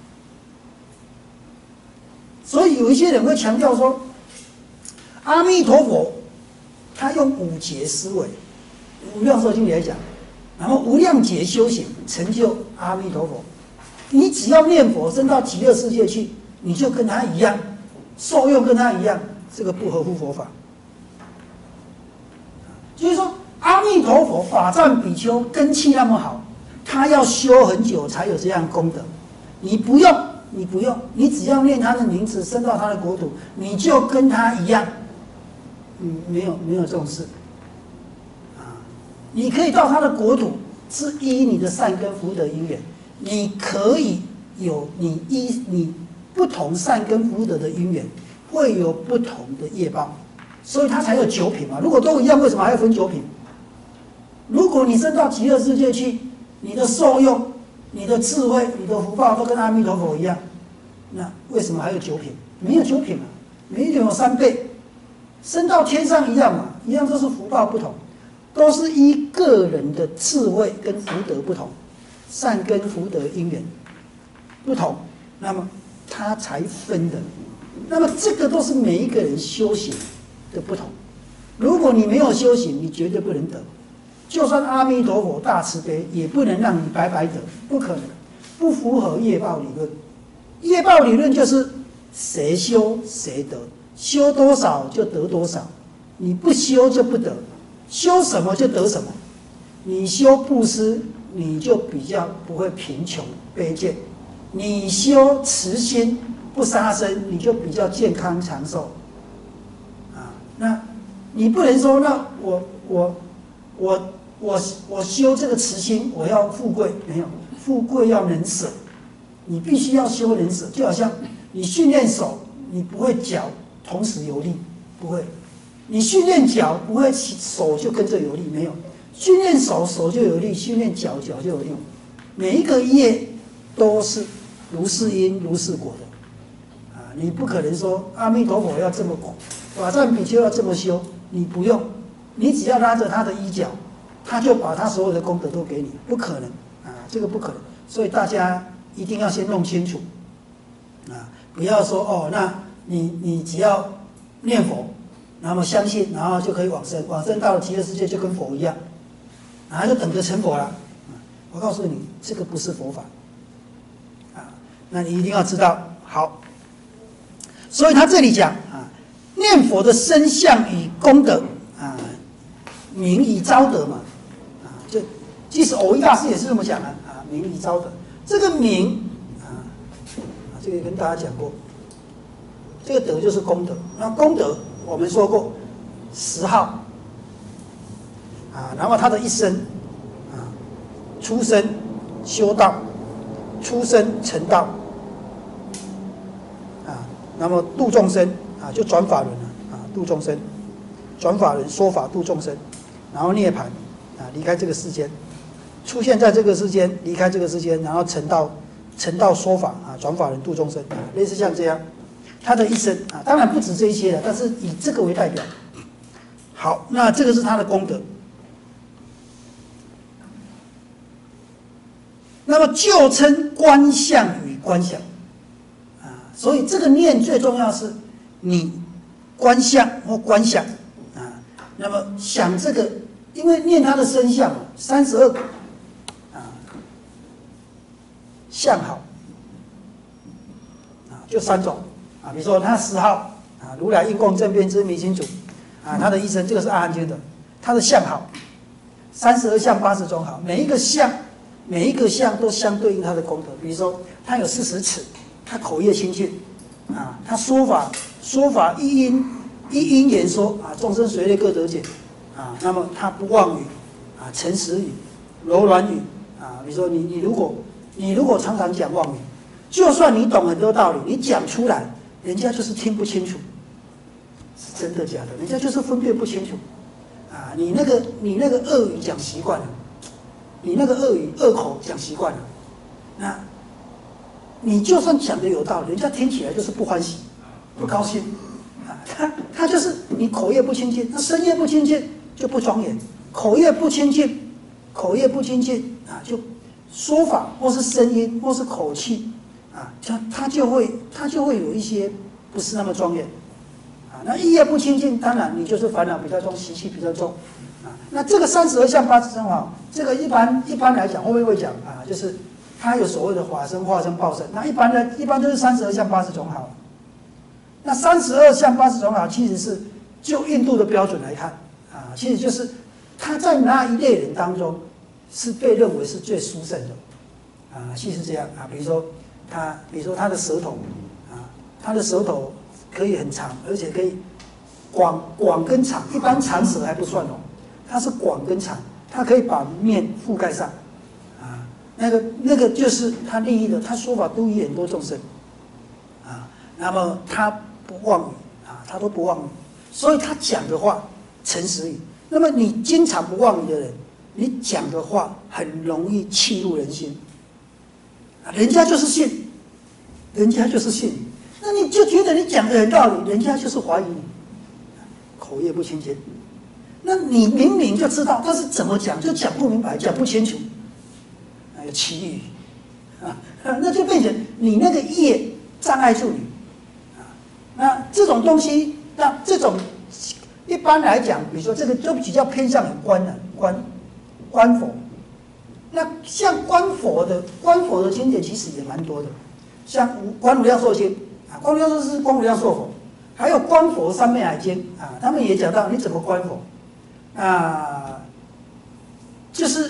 所以有一些人会强调说，阿弥陀佛，他用五劫思维，无量寿经里来讲，然后无量劫修行成就阿弥陀佛。你只要念佛，升到极乐世界去，你就跟他一样，受用跟他一样，这个不合乎佛法。就是说，阿弥陀佛法藏比丘根器那么好，他要修很久才有这样功德，你不用。你不用，你只要念他的名字，升到他的国土，你就跟他一样。嗯，没有没有这种事。啊，你可以到他的国土，是依你的善根福德因缘，你可以有你依你不同善根福德的因缘，会有不同的业报，所以他才有九品嘛。如果都一样，为什么还要分九品？如果你升到极乐世界去，你的受用。你的智慧、你的福报都跟阿弥陀佛一样，那为什么还有九品？没有九品啊，每一品有三倍，升到天上一样嘛，一样都是福报不同，都是依个人的智慧跟福德不同，善根福德因缘不同，那么他才分的。那么这个都是每一个人修行的不同。如果你没有修行，你绝对不能得。就算阿弥陀佛大慈悲，也不能让你白白得，不可能，不符合业报理论。业报理论就是谁修谁得，修多少就得多少，你不修就不得，修什么就得什么。你修布施， 你就比较不会贫穷卑贱；你修慈心不杀生，你就比较健康长寿。啊，那你不能说，那我我我我我修这个慈心，我要富贵，没有，富贵要能舍，你必须要修能舍。就好像你训练手，你不会脚同时有力，不会；你训练脚，不会手就跟着有力，没有。训练手，手就有力；训练脚，脚就有力。每一个业都是如是因，如是果的。啊，你不可能说阿弥陀佛要这么苦，法藏比丘要这么修，你不用，你只要拉着他的衣角，他就把他所有的功德都给你，不可能啊，这个不可能。所以大家一定要先弄清楚，啊，不要说哦，那你你只要念佛，然后相信，然后就可以往生，往生到了极乐世界就跟佛一样。然后就等着成佛了，我告诉你，这个不是佛法，啊，那你一定要知道。好，所以他这里讲啊，念佛的身相与功德啊，名以昭德嘛，啊，就即使藕益大师也是这么讲的啊，名以昭德。这个名啊，啊，这个跟大家讲过，这个德就是功德。那功德我们说过十号。啊，然后他的一生，啊，出生修道，出生成道，啊，那么度众生，啊，就转法轮了，啊，度众生，转法轮说法度众生，然后涅槃，啊，离开这个世间，出现在这个世间，离开这个世间，然后成道，成道说法，啊，转法轮度众生，啊，类似像这样，他的一生，啊，当然不止这一些了，但是以这个为代表。好，那这个是他的功德。那么就称观相与观想，啊，所以这个念最重要是你观相或观想，啊，那么想这个，因为念他的身相三十二个，啊，相好，啊，就三种，啊，比如说他十号，啊，如来应供正遍知迷心主，啊，他的一生这个是阿含经的，他的相好，三十二相八十种好，每一个相。每一个相都相对应他的功德，比如说他有四十尺，他口业清净，啊，他说法说法一因一因言说啊，众生随类各得解，啊，那么他不妄语，啊，诚实语，柔软语，啊，比如说你你如果你如果常常讲妄语，就算你懂很多道理，你讲出来，人家就是听不清楚，是真的假的，人家就是分辨不清楚，啊，你那个你那个恶语讲习惯了。你那个恶语恶口讲习惯了，那你就算讲的有道理，人家听起来就是不欢喜、不高兴啊。他他就是你口业不清净，那身业不清净就不庄严；口业不清净，口业不清净啊，就说法或是声音或是口气啊，他他就会他就会有一些不是那么庄严啊。那意业不清净，当然你就是烦恼比较重，习气比较重。那这个三十二相八十种好，这个一般一般来讲，后面会讲啊，就是它有所谓的法身、化身、报身。那一般呢，一般都是三十二相八十种好。那三十二相八十种好，其实是就印度的标准来看啊，其实就是他在那一类人当中是被认为是最殊胜的啊，其实这样啊，比如说他，比如说他的舌头啊，他的舌头可以很长，而且可以广广跟长，一般长舌还不算哦。它是广跟长，它可以把面覆盖上，啊，那个那个就是他利益的，他说法度益很多众生，啊，那么他不妄语啊，他都不妄语，所以他讲的话诚实语。那么你经常不妄语的人，你讲的话很容易契入人心，啊，人家就是信，人家就是信，那你就觉得你讲的有道理，人家就是怀疑你，口业不清净。那你明明就知道，但是怎么讲就讲不明白，讲不清楚，还有奇语啊，那就变成你那个业障碍住你啊。那这种东西，那这种一般来讲，比如说这个就比较偏向于观的观观佛。那像观佛的观佛的经典其实也蛮多的，像观无量寿经啊，观无量寿是观无量寿佛，还有观佛三昧海经啊，他们也讲到你怎么观佛。啊，就是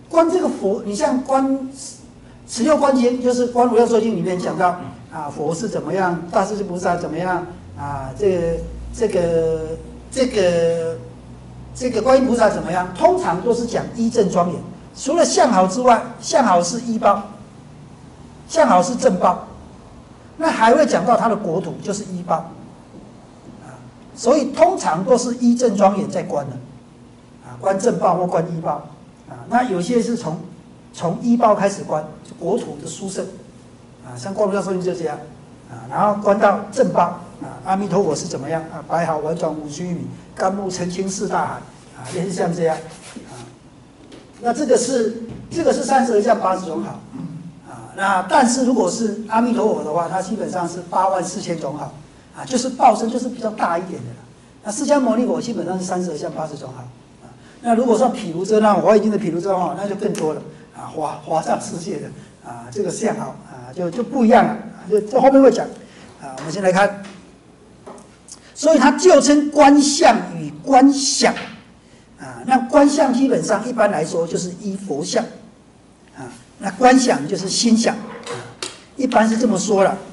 观这个佛，你像观十六观经，就是《观无量寿经》里面讲到啊，佛是怎么样，大势至菩萨怎么样啊，这个这个这个这个观音菩萨怎么样，通常都是讲依正庄严。除了相好之外，相好是依报，相好是正报，那还会讲到他的国土就是依报啊，所以通常都是依正庄严在观的啊，观正报或观依报啊，那有些是从从依报开始观，国土的殊胜啊，像观无量寿经就这样啊，然后观到正报啊，阿弥陀佛是怎么样啊，百好婉转五须弥，甘木澄清四大海啊，也是像这样啊。那这个是这个是三十二相八十种好啊，那但是如果是阿弥陀佛的话，它基本上是八万四千种好啊，就是报身就是比较大一点的了。那释迦牟尼佛基本上是三十二相八十种好啊。那如果说毗卢遮那华严经的毗卢遮哈，那就更多了啊，华华上世界的啊这个相好啊就就不一样了，就这后面会讲啊。我们先来看，所以它就称观相与观想。啊，那观相基本上一般来说就是依佛相，啊，那观想就是心想，啊，一般是这么说了。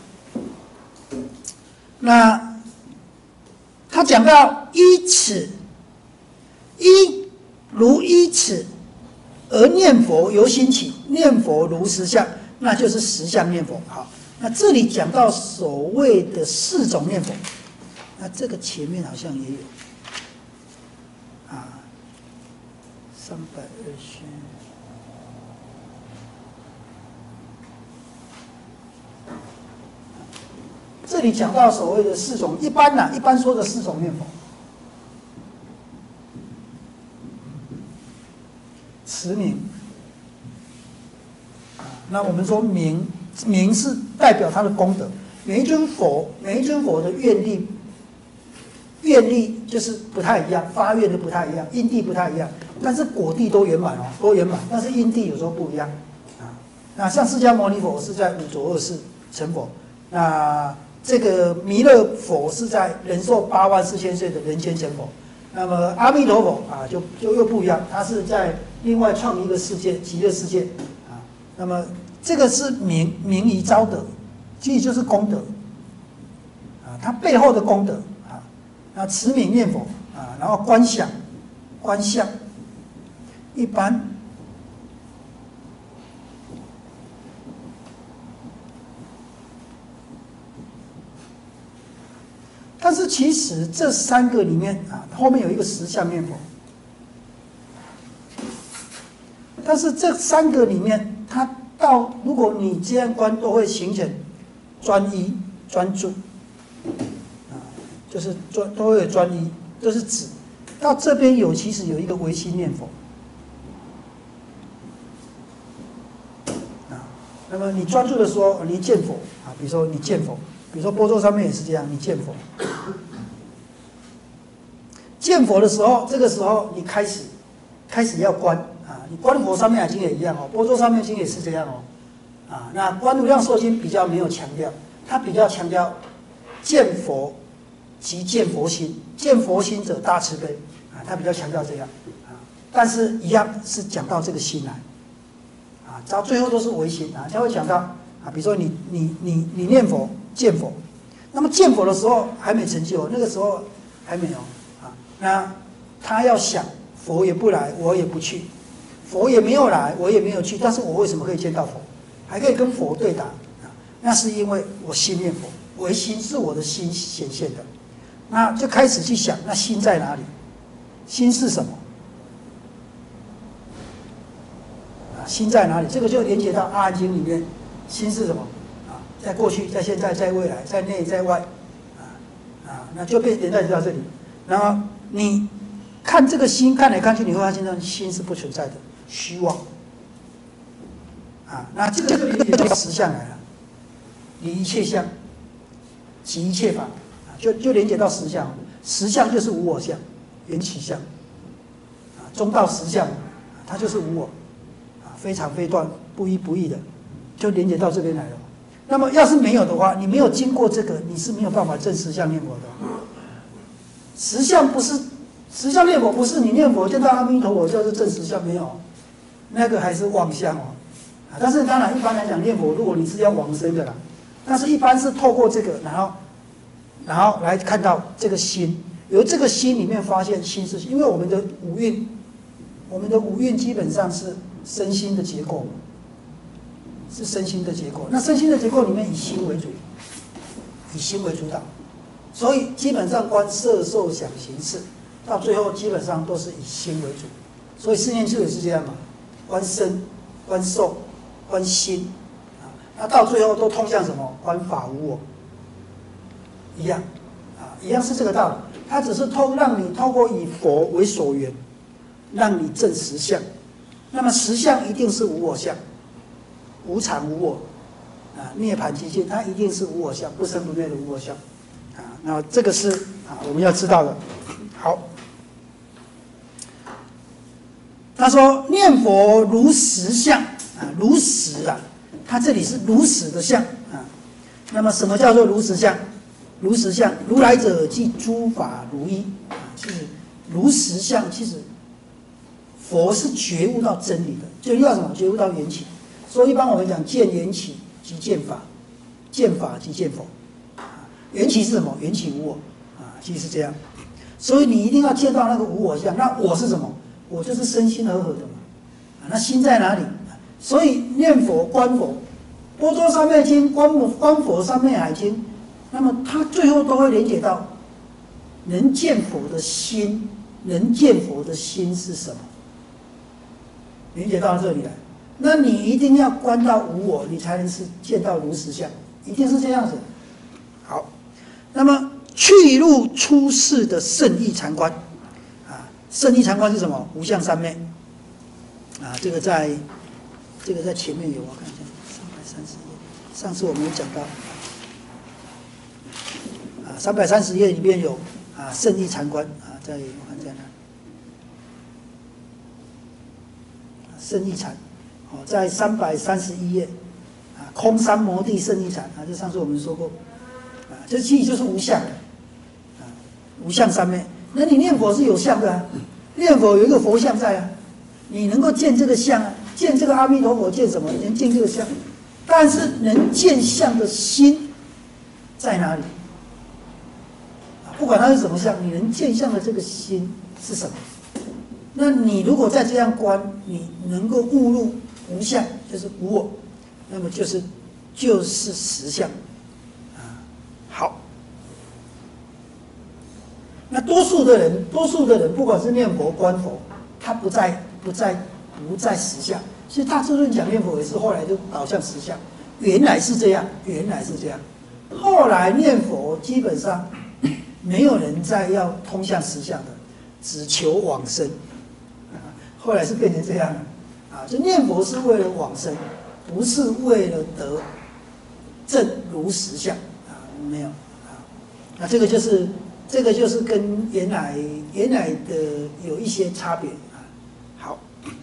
那他讲到依此，依如依此而念佛由心起，念佛如实相，那就是实相念佛。好，那这里讲到所谓的四种念佛，那这个前面好像也有。三百二十，这里讲到所谓的四种，一般呢、啊，一般说的四种念佛，持名啊，那我们说名，名是代表他的功德，每一尊佛，每一尊佛的愿力。愿力就是不太一样，发愿的不太一样，因地不太一样，但是果地都圆满哦，都圆满，但是因地有时候不一样啊。那像释迦牟尼佛是在五浊恶世成佛，那这个弥勒佛是在人寿八万四千岁的人间成佛。那么阿弥陀佛啊，就就又不一样，他是在另外创一个世界，极乐世界啊。那么这个是名名于昭德，其实就是功德啊，它背后的功德。那持名念佛啊，然后观想、观相，一般但是其实这三个里面啊，后面有一个实相念佛，但是这三个里面，它到如果你这样观，都会形成专一、专注。就是专都会有专一，都是指到这边有其实有一个唯心念佛啊。那么你专注的时候，你见佛啊，比如说你见佛，比如说波咒上面也是这样，你见佛，见佛的时候，这个时候你开始开始要观啊，你观佛上面经也一样哦，波咒上面经也是这样哦啊。那观无量寿经比较没有强调，它比较强调见佛。即见佛心，见佛心者大慈悲啊，他比较强调这样啊，但是一样是讲到这个心来啊，到最后都是唯心啊，他会讲到啊，比如说你你你你念佛见佛，那么见佛的时候还没成就，那个时候还没有啊，那他要想佛也不来，我也不去，佛也没有来，我也没有去，但是我为什么可以见到佛，还可以跟佛对答啊？那是因为我心念佛，唯心是我的心显现的。那就开始去想，那心在哪里？心是什么？啊，心在哪里？这个就连接到《阿含经》里面，心是什么？啊，在过去，在现在，在未来，在内在外，啊啊，那就被连带到这里。然后你看这个心，看来看去，你会发现，心是不存在的，虚妄。啊，那这个就连接到实相来了，离一切相，即一切法。就就连接到实相，实相就是无我相，缘起相，啊，中道实相，它就是无我，啊，非常非断，不依不异的，就连接到这边来了。那么要是没有的话，你没有经过这个，你是没有办法证实相念佛的。实相不是实相念佛，不是你念佛见到阿弥陀佛就是证实相，没有， 那个还是妄想哦。啊，但是当然一般来讲念佛，如果你是要往生的啦，但是一般是透过这个，然后然后来看到这个心，由这个心里面发现心是，因为我们的五蕴，我们的五蕴基本上是身心的结构，是身心的结构。那身心的结构里面以心为主，以心为主导，所以基本上观色受想行识，到最后基本上都是以心为主。所以四念处也是这样嘛，观身、观受、观心，啊，那到最后都通向什么？观法无我，一样，啊，一样是这个道理。它只是透让你透过以佛为所缘，让你证实相。那么实相一定是无我相，无常无我，啊，涅槃极境它一定是无我相，不生不灭的无我相，啊，那这个是啊我们要知道的。好。他说：“念佛如实相啊，如实啊，他这里是如实的相啊。那么什么叫做如实相？如实相，如来者即诸法如一啊。其实如实相，其实佛是觉悟到真理的，就要什么？觉悟到缘起。所以一般我们讲见缘起即见法，见法即见佛。啊，缘起是什么？缘起无我啊，其实是这样。所以你一定要见到那个无我相。那我是什么？我就是身心和合的嘛，啊，那心在哪里？所以念佛观佛，波多三昧经、观佛观佛三昧海经，那么它最后都会连接到能见佛的心，能见佛的心是什么？连接到这里来，那你一定要观到无我，你才能是见到如实相，一定是这样子。好，那么去入出世的圣意禅观。圣意禅观是什么？无相三昧啊，这个在，这个在前面有，我看一下，三百三十页，上次我们有讲到啊，三百三十页里面有啊圣意禅观啊，在我看在哪？圣意禅，哦，在三百三十一页啊，空三摩地圣意禅啊，这上次我们说过啊，这其实就是无相的啊，无相三昧。那你念佛是有相的啊，念佛有一个佛像在啊，你能够见这个相啊，见这个阿弥陀佛，见什么？能见这个相，但是能见相的心在哪里？啊，不管它是什么相，你能见相的这个心是什么？那你如果再这样观，你能够悟入无相，就是无我，那么就是就是实相啊。好。那多数的人，多数的人，不管是念佛、观佛，他不在、不在、不在实相。其实大智论讲念佛也是后来就导向实相，原来是这样，原来是这样。后来念佛基本上没有人再要通向实相的，只求往生。啊，后来是变成这样啊，就念佛是为了往生，不是为了得证如实相啊，没有啊。那这个就是。这个就是跟原来原来的有一些差别啊。好，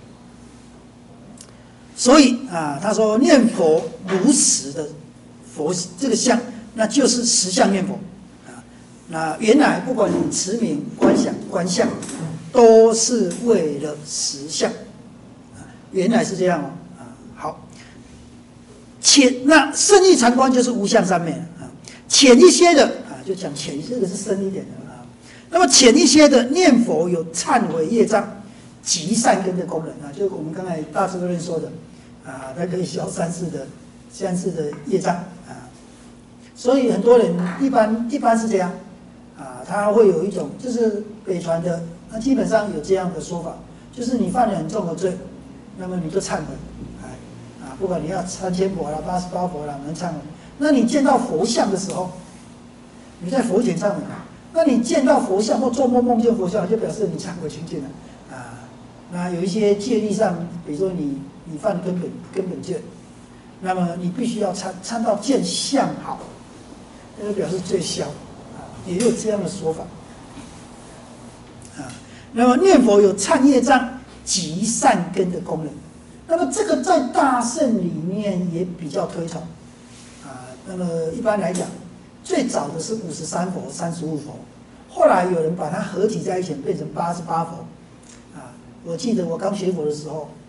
所以啊，他说念佛如实的佛这个相，那就是实相念佛啊。那原来不管你持名、观想、观相，都是为了实相啊。原来是这样哦啊。好，浅那圣意禅观就是无相三昧啊。浅一些的。就讲浅，这个是深一点的啊。那么浅一些的念佛有忏悔业障、集善根的功能啊，就是我们刚才大智论说的啊，它可以消三世的三世的业障啊。所以很多人一般一般是这样啊，他会有一种就是北传的，那基本上有这样的说法，就是你犯了很重的罪，那么你就忏悔，哎啊，不管你要三千佛啦、八十八佛啦，能忏悔。那你见到佛像的时候。你在佛前忏悔，那你见到佛像或做梦梦见佛像，就表示你忏悔清净了啊。那有一些戒律上，比如说你你犯根本根本戒，那么你必须要参参到见相好，那就表示最消啊，也有这样的说法啊。那么念佛有忏业障、集善根的功能，那么这个在大乘里面也比较推崇啊。那么一般来讲。最早的是五十三佛、三十五佛，后来有人把它合体在一起，变成八十八佛。啊，我记得我刚学佛的时候，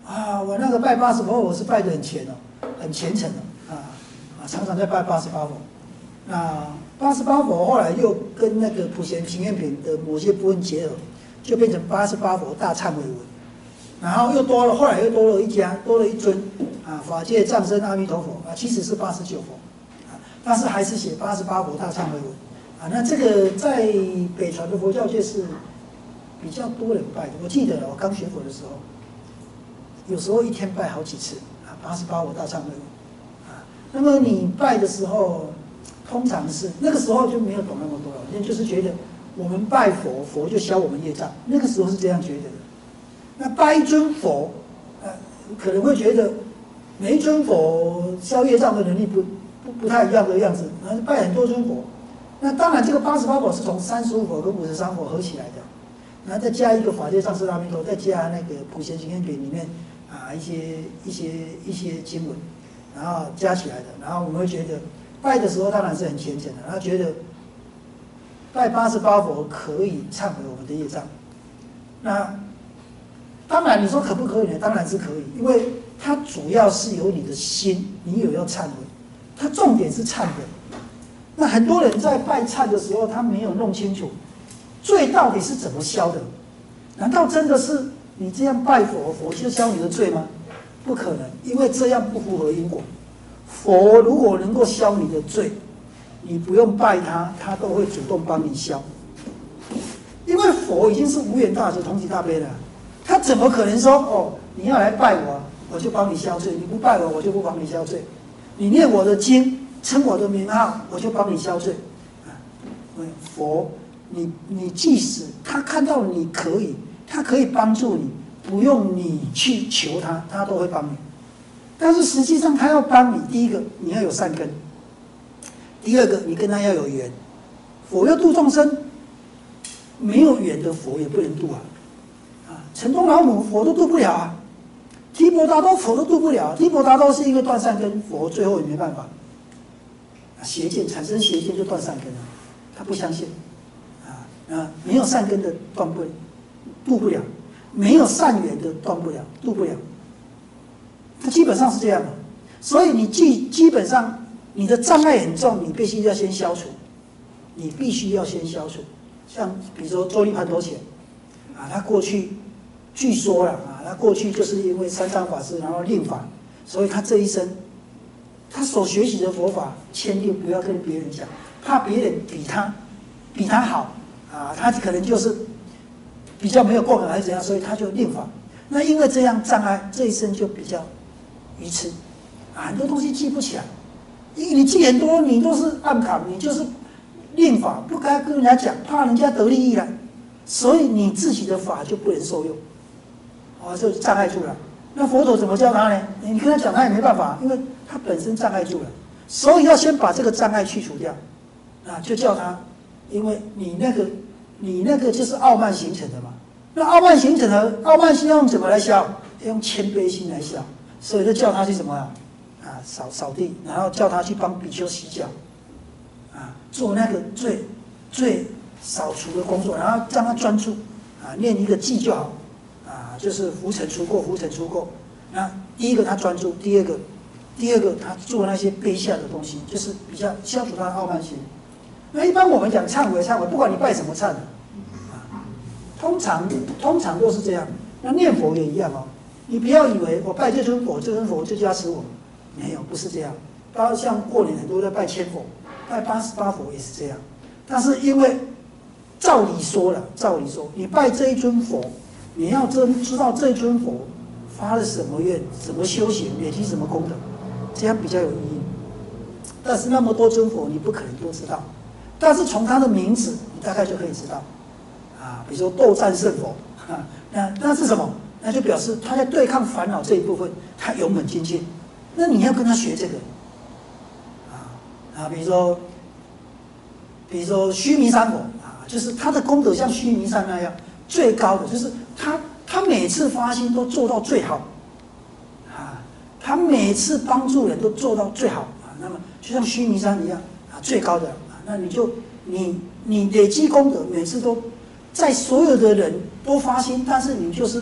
啊，我那个拜八十佛，我是拜得很虔哦，很虔诚的啊啊，常常在拜八十八佛。那八十八佛后来又跟那个普贤行愿品的某些部分结合，就变成八十八佛大忏悔文。然后又多了，后来又多了一家，多了一尊啊，法界藏身阿弥陀佛啊，其实是八十九佛啊，但是还是写八十八佛大忏悔文啊。那这个在北传的佛教界是比较多人拜的。我记得我刚学佛的时候，有时候一天拜好几次啊，八十八佛大忏悔文啊。那么你拜的时候，通常是那个时候就没有懂那么多了，因为就是觉得我们拜佛，佛就消我们业障，那个时候是这样觉得的。那拜一尊佛，呃，可能会觉得每一尊佛消业障的能力不不不太一样的样子，然后拜很多尊佛。那当然，这个八十八佛是从三十五佛跟五十三佛合起来的，然后再加一个法界藏身阿弥陀，再加那个普贤行愿品里面啊一些一些一些经文，然后加起来的。然后我们会觉得拜的时候当然是很虔诚的，然后觉得拜八十八佛可以忏悔我们的业障。那当然，你说可不可以呢？当然是可以，因为它主要是由你的心，你有要忏悔，它重点是忏悔。那很多人在拜忏的时候，他没有弄清楚罪到底是怎么消的。难道真的是你这样拜佛，佛就消你的罪吗？不可能，因为这样不符合因果。佛如果能够消你的罪，你不用拜他，他都会主动帮你消。因为佛已经是无缘大慈、同体大悲了。他怎么可能说哦，你要来拜我，我就帮你消罪；你不拜我，我就不帮你消罪。你念我的经，称我的名号，我就帮你消罪。啊，佛，你你即使他看到你可以，他可以帮助你，不用你去求他，他都会帮你。但是实际上他要帮你，第一个你要有善根，第二个你跟他要有缘。佛要度众生，没有缘的佛也不能度啊。成东老母佛都度不了啊，提婆达多佛都度不了。提婆达多是因为断善根，佛最后也没办法。邪见产生邪见就断善根了，他不相信啊啊，没有善根的断不度不了，没有善缘的断不了，度不了。他基本上是这样的，所以你基基本上你的障碍很重，你必须要先消除，你必须要先消除。像比如说周利盘陀伽啊，他过去。据说了啊，他过去就是因为三藏法师，然后令法，所以他这一生，他所学习的佛法，千万不要跟别人讲，怕别人比他比他好啊，他可能就是比较没有共感还是怎样，所以他就令法。那因为这样障碍，这一生就比较愚痴啊，很多东西记不起来，因为你记很多，你都是暗扛，你就是令法，不该跟人家讲，怕人家得利益了，所以你自己的法就不能受用。啊，这障碍住了。那佛陀怎么教他呢？你跟他讲，他也没办法，因为他本身障碍住了，所以要先把这个障碍去除掉。啊，就叫他，因为你那个，你那个就是傲慢形成的嘛。那傲慢形成的，傲慢心要用怎么来消？要用谦卑心来消。所以就叫他去什么啊？啊，扫扫地，然后叫他去帮比丘洗脚，啊，做那个最最扫除的工作，然后让他专注，啊，念一个偈就好。啊，就是浮尘除垢，浮尘除垢。那第一个他专注，第二个，第二个他做那些卑下的东西，就是比较消除他的傲慢心。那一般我们讲忏悔，忏悔，不管你拜什么忏，啊，通常通常都是这样。那念佛也一样哦，你不要以为我拜这尊佛，这尊佛就加持我，没有，不是这样。包括像过年很多在拜千佛，拜八十八佛也是这样。但是因为照理说了，照理说，你拜这一尊佛。你要真知道这尊佛发了什么愿，怎么修行，累积什么功德，这样比较有意义。但是那么多尊佛，你不可能都知道。但是从他的名字，你大概就可以知道。啊，比如说斗战胜佛，啊，那那是什么？那就表示他在对抗烦恼这一部分，他勇猛精进。那你要跟他学这个。啊啊，比如说，比如说须弥山佛啊，就是他的功德像须弥山那样。最高的就是他，他每次发心都做到最好，啊，他每次帮助人都做到最好啊。那么就像须弥山一样啊，最高的啊，那你就你你累积功德，每次都在所有的人都发心，但是你就是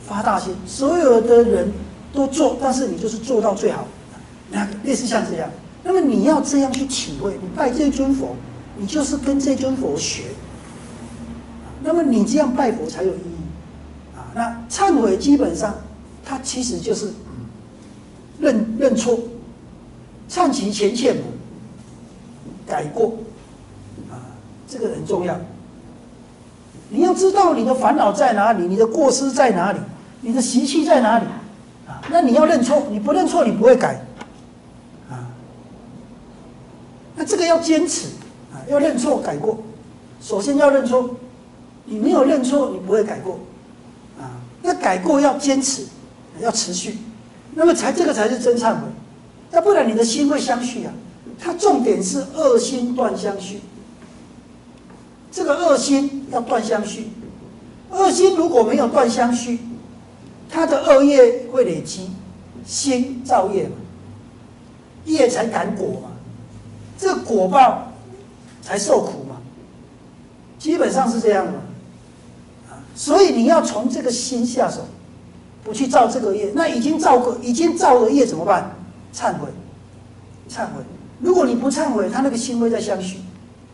发大心，所有的人都做，但是你就是做到最好，那类似像这样。那么你要这样去体会，你拜这尊佛，你就是跟这尊佛学，那么你这样拜佛才有意义啊。那忏悔基本上，它其实就是认认错，忏其前欠，改过啊，这个很重要。你要知道你的烦恼在哪里，你的过失在哪里，你的习气在哪里啊？那你要认错，你不认错你不会改啊。那这个要坚持啊，要认错改过。首先要认错，你没有认错你不会改过啊。那改过要坚持，要持续，那么才这个才是真忏悔，要不然你的心会相续啊。它重点是恶心断相续。这个恶心要断相续，恶心如果没有断相续，它的恶业会累积，心造业嘛，业才感果嘛，这个果报才受苦嘛，基本上是这样的嘛，啊，所以你要从这个心下手，不去造这个业，那已经造过，已经造了业怎么办？忏悔，忏悔。如果你不忏悔，他那个心会在相续。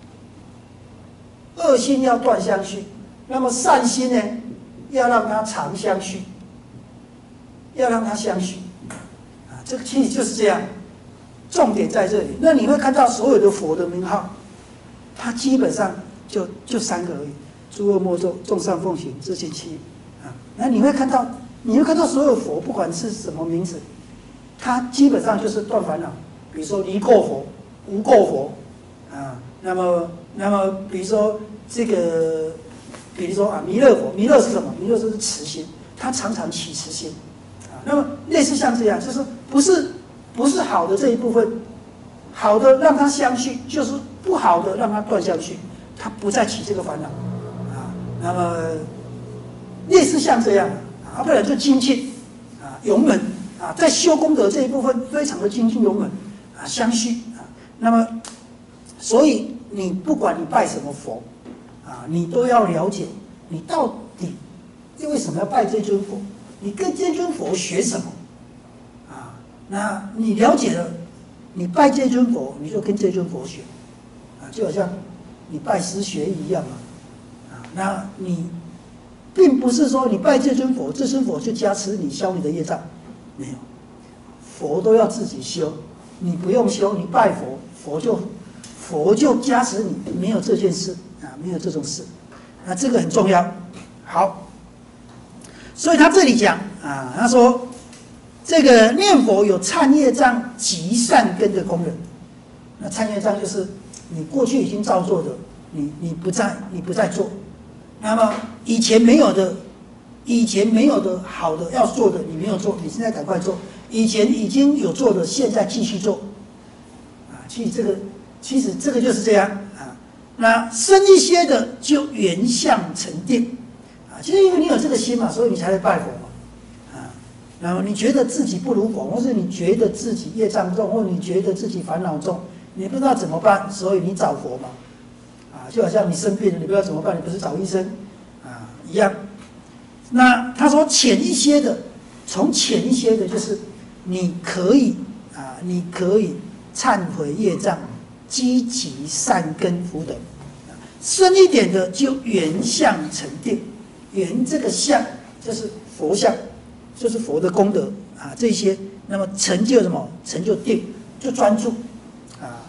恶心要断相续，那么善心呢，要让它常相续，要让它相续，啊，这个其实就是这样，重点在这里。那你会看到所有的佛的名号，它基本上就就三个而已：诸恶莫作，众善奉行，自信其啊。那你会看到，你会看到所有佛，不管是什么名字，它基本上就是断烦恼。比如说离垢佛、无垢佛，啊，那么。那么，比如说这个，比如说啊，弥勒佛，弥勒是什么？弥勒是慈心，他常常起慈心，啊，那么类似像这样，就是不是不是好的这一部分，好的让他相续，就是不好的让他断相续，他不再起这个烦恼，啊，那么类似像这样，啊，不然就精进，啊，勇猛，啊，在修功德这一部分非常的精进勇猛，啊，相续，啊，那么所以。你不管你拜什么佛，啊，你都要了解你到底为什么要拜这尊佛，你跟这尊佛学什么，啊，那你了解了，你拜这尊佛，你就跟这尊佛学，啊，就好像你拜师学艺一样嘛，啊，那你并不是说你拜这尊佛，这尊佛就加持你消你的业障，没有，佛都要自己修，你不用修，你拜佛，佛就。佛就加持你，没有这件事啊，没有这种事，那这个很重要。好，所以他这里讲啊，他说这个念佛有忏业障及善根的功能。那忏业障就是你过去已经造作的，你你不再你不再做，那么以前没有的，以前没有的好的要做的你没有做，你现在赶快做；以前已经有做的，现在继续做。啊，其实这个。其实这个就是这样啊，那深一些的就原相沉淀啊，其实因为你有这个心嘛，所以你才会拜佛嘛啊。然后你觉得自己不如佛，或是你觉得自己业障重，或你觉得自己烦恼重，你不知道怎么办，所以你找佛嘛啊，就好像你生病了，你不知道怎么办，你不是找医生啊一样。那他说浅一些的，从浅一些的就是你可以啊，你可以忏悔业障。积极善根福德，深一点的就原相沉淀，原这个相就是佛相，就是佛的功德啊，这些，那么成就什么？成就定，就专注啊。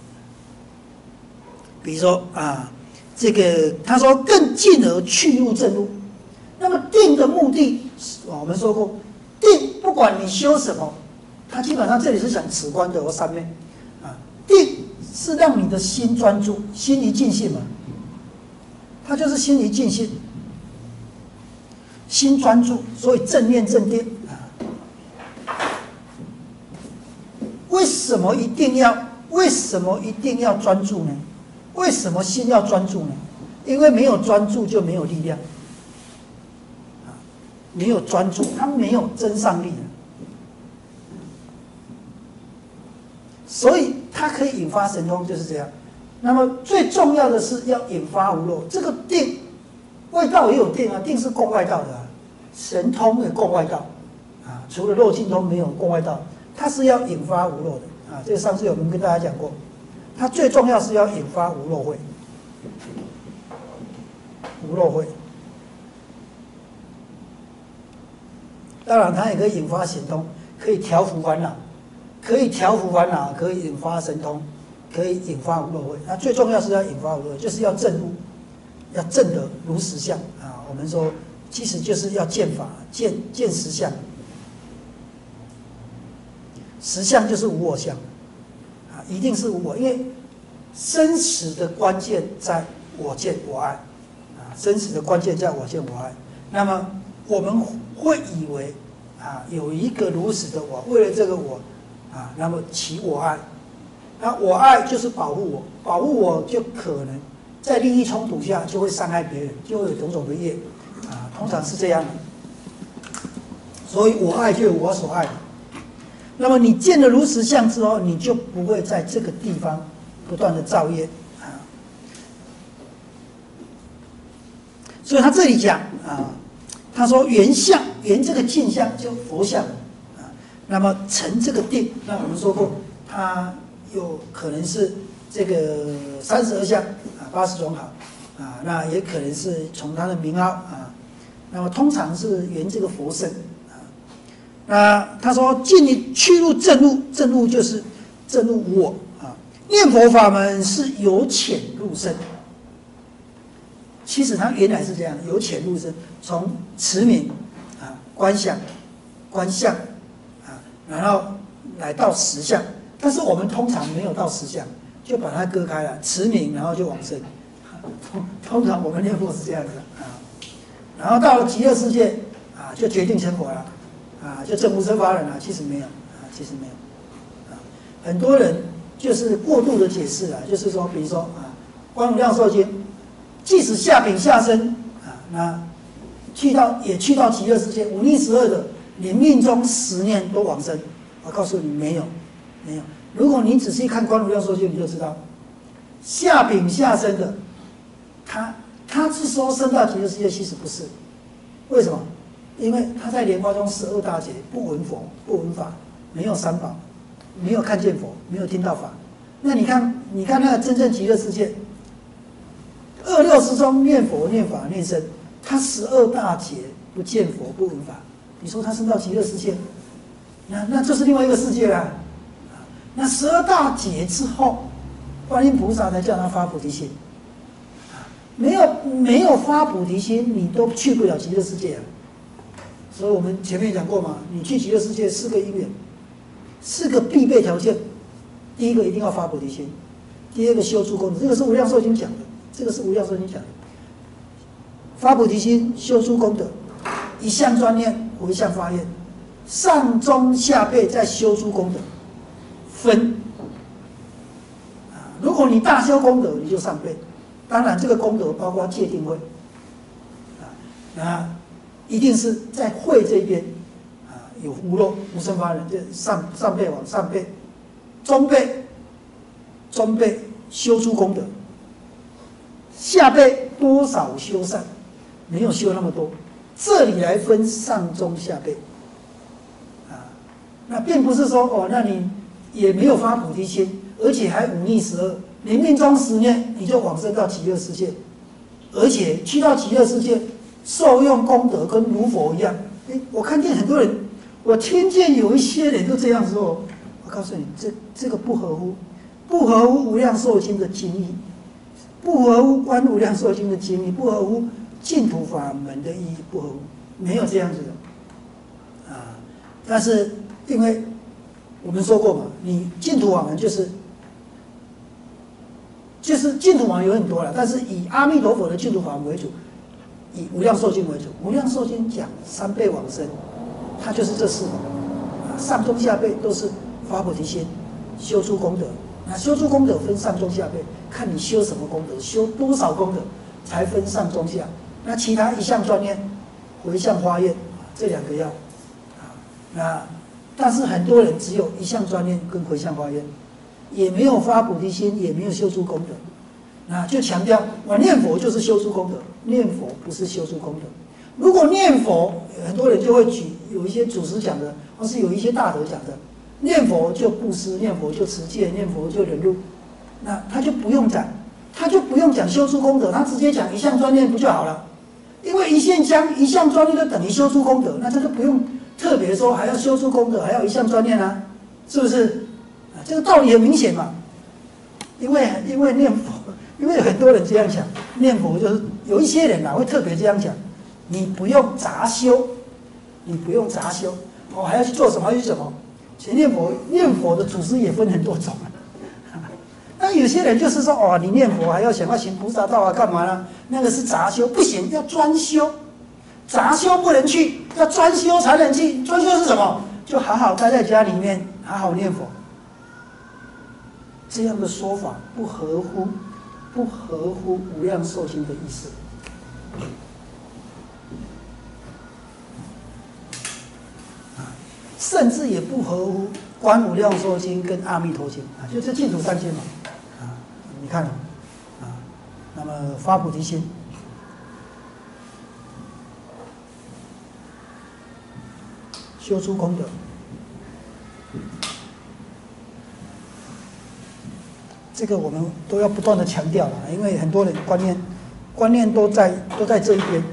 比如说啊，这个他说更进而去入正路，那么定的目的，我们说过，定不管你修什么，它基本上这里是讲止观的或三昧啊，定。是让你的心专注，心一尽性嘛，它就是心一尽性，心专注，所以正念正定啊。为什么一定要？为什么一定要专注呢？为什么心要专注呢？因为没有专注就没有力量，啊，没有专注，它没有真上力的。所以它可以引发神通，就是这样。那么最重要的是要引发无漏，这个定，外道也有定啊，定是共外道的啊。 神通的共外道啊，除了漏尽通没有共外道，它是要引发无漏的啊。这个上次有人跟大家讲过，它最重要是要引发无漏慧，无漏慧。当然，它也可以引发神通，可以调伏烦恼，可以调伏烦恼，可以引发神通，可以引发无漏慧。那最重要是要引发无漏慧，就是要证悟，要证得如实相啊。我们说，其实就是要见法，见见实相。实相就是无我相啊，一定是无我，因为生死的关键在我见我爱啊，生死的关键在我见我爱。那么我们会以为啊，有一个如此的我，为了这个我啊，那么起我爱，那我爱就是保护我，保护我就可能在利益冲突下就会伤害别人，就会有种种的业啊，通常是这样的。所以我爱就有我所爱的。那么你见了如实相之后，你就不会在这个地方不断的造业啊。所以他这里讲啊，他说缘相，缘这个镜相就佛相啊。那么成这个定，那我们说过，它有可能是这个三十二相啊，八十种好啊，那也可能是从它的名号啊。那么通常是缘这个佛身。那他说：“尽你去入正悟，正悟就是正悟我啊。念佛法门是由浅入深。其实它原来是这样，由浅入深，从持名啊、观想、观相啊，然后来到实相。但是我们通常没有到实相，就把它割开了，持名然后就往生。通通常我们念佛是这样子啊。然后到了极乐世界啊，就决定成佛了。”啊，就证无生法忍啊，其实没有啊，其实没有啊。很多人就是过度的解释啊，就是说，比如说啊，《观无量寿经》，即使下品下生啊，那去到也去到极乐世界，五逆十恶的，你命中十念都往生。我告诉你，没有，没有。如果你仔细看《观无量寿经》，你就知道，下品下生的，他他是说升到极乐世界，其实不是，为什么？因为他在莲花中十二大劫不闻佛不闻法，没有三宝，没有看见佛，没有听到法。那你看，你看那个真正极乐世界，二六时中念佛念法念僧，他十二大劫不见佛不闻法，你说他升到极乐世界，那那就是另外一个世界啦。那十二大劫之后，观音菩萨才叫他发菩提心。没有没有发菩提心，你都去不了极乐世界啊。所以我们前面讲过嘛，你去极乐世界四个因缘，四个必备条件。第一个一定要发菩提心，第二个修诸功德，这个是无量寿经讲的，这个是无量寿经讲的。发菩提心，修诸功德，一向专念，回向发愿，上中下辈再修诸功德，分。啊，如果你大修功德，你就上辈。当然，这个功德包括戒定慧。啊，那。一定是在慧这边啊，有无漏无生法忍，就上上辈往上辈，中辈中辈修诸功德，下辈多少修善，没有修那么多，这里来分上中下辈啊，那并不是说哦，那你也没有发菩提心，而且还五逆十恶，你命中十念你就往生到极乐世界，而且去到极乐世界。受用功德跟如佛一样，哎，我看见很多人，我听见有一些人都这样说，我告诉你，这这个不合乎，不合乎无量寿经的经义，不合乎观无量寿经的经义，不合乎净土法门的意义，不合乎，没有这样子的，啊，但是因为我们说过嘛，你净土法门就是就是净土法门有很多了，但是以阿弥陀佛的净土法门为主。以无量寿经为主，无量寿经讲三辈往生，它就是这四种，啊，上中下辈都是发菩提心，修诸功德。那修诸功德分上中下辈，看你修什么功德，修多少功德才分上中下。那其他一向专念，回向发愿，这两个要，啊，那但是很多人只有一向专念跟回向发愿，也没有发菩提心，也没有修诸功德。啊，就强调我念佛就是修诸功德，念佛不是修诸功德。 如果念佛，很多人就会举有一些祖师讲的，或是有一些大德讲的，念佛就布施，念佛就持戒，念佛就忍辱，那他就不用讲，他就不用讲修诸功德，他直接讲一项专念不就好了？因为一项将一项专念就等于修诸功德，那他就不用特别说还要修诸功德，还要一项专念啊，是不是？啊，这个道理很明显嘛。因为因为念佛，因为很多人这样想，念佛就是有一些人啊会特别这样讲，你不用杂修，你不用杂修，哦还要去做什么还要去什么？其实念佛念佛的祖师也分很多种啊。那有些人就是说，哦，你念佛还要想要行菩萨道啊，干嘛呢？那个是杂修，不行，要专修。杂修不能去，要专修才能去。专修是什么？就好好待在家里面，好好念佛。这样的说法不合乎不合乎无量寿经的意思，甚至也不合乎观无量寿经跟阿弥陀经啊，就是净土三经嘛啊，你看啊，那么发菩提心，修诸功德。这个我们都要不断的强调了，因为很多人观念观念都在都在这一边。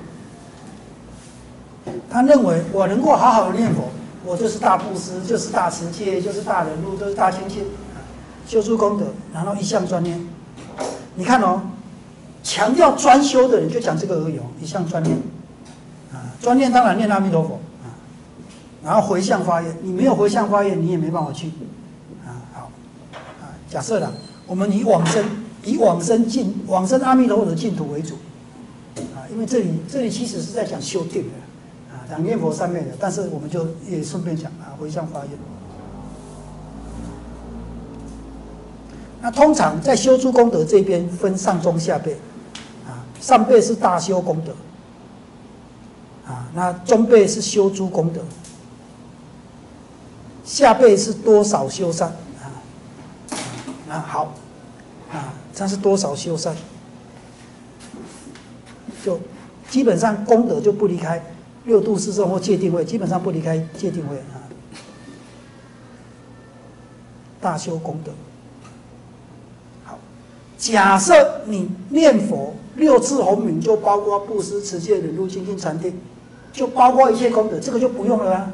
他认为我能够好好的念佛，我就是大布施，就是大持戒，就是大忍辱，就是大精进，修诸功德，然后一项专念。你看哦，强调专修的人就讲这个而已哦，一项专念啊，专念当然念阿弥陀佛啊，然后回向发愿，你没有回向发愿，你也没办法去啊。好啊，假设了。我们以往生以往生净往生阿弥陀佛的净土为主，啊，因为这里这里其实是在讲修定的，啊，讲念佛三昧的，但是我们就也顺便讲啊，回向发愿。那通常在修诸功德这边分上中下辈，啊，上辈是大修功德，啊，那中辈是修诸功德，下辈是多少修善。啊，好，啊，这是多少修善？就基本上功德就不离开六度四众或戒定慧，基本上不离开戒定慧啊。大修功德，好，假设你念佛六字洪名，就包括布施、持戒、忍辱、精进、禅定，就包括一切功德，这个就不用了啊，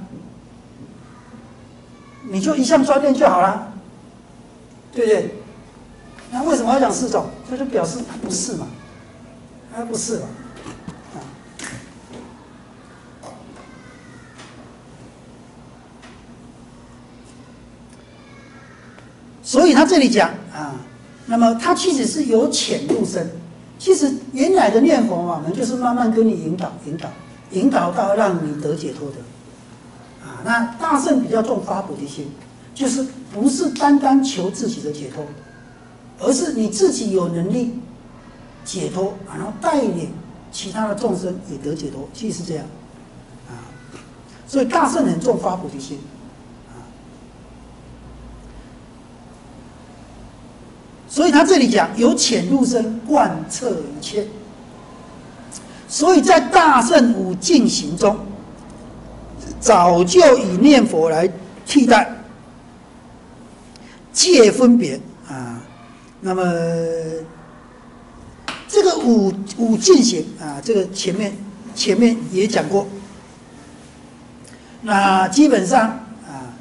你就一项专念就好了。对不对？那为什么要讲四种？这就表示它不是嘛，它不是嘛，啊。所以他这里讲啊，那么他其实是由浅入深，其实原来的念佛法门就是慢慢跟你引导、引导、引导到让你得解脱的，啊。那大乘比较重发菩提心。就是不是单单求自己的解脱，而是你自己有能力解脱，然后带领其他的众生也得解脱，其实是这样啊。所以大乘很重发菩提心啊。所以他这里讲由浅入深，贯彻一切。所以在大乘五净行中，早就以念佛来替代。戒分别啊，那么这个五五净行啊，这个前面前面也讲过。那基本上啊，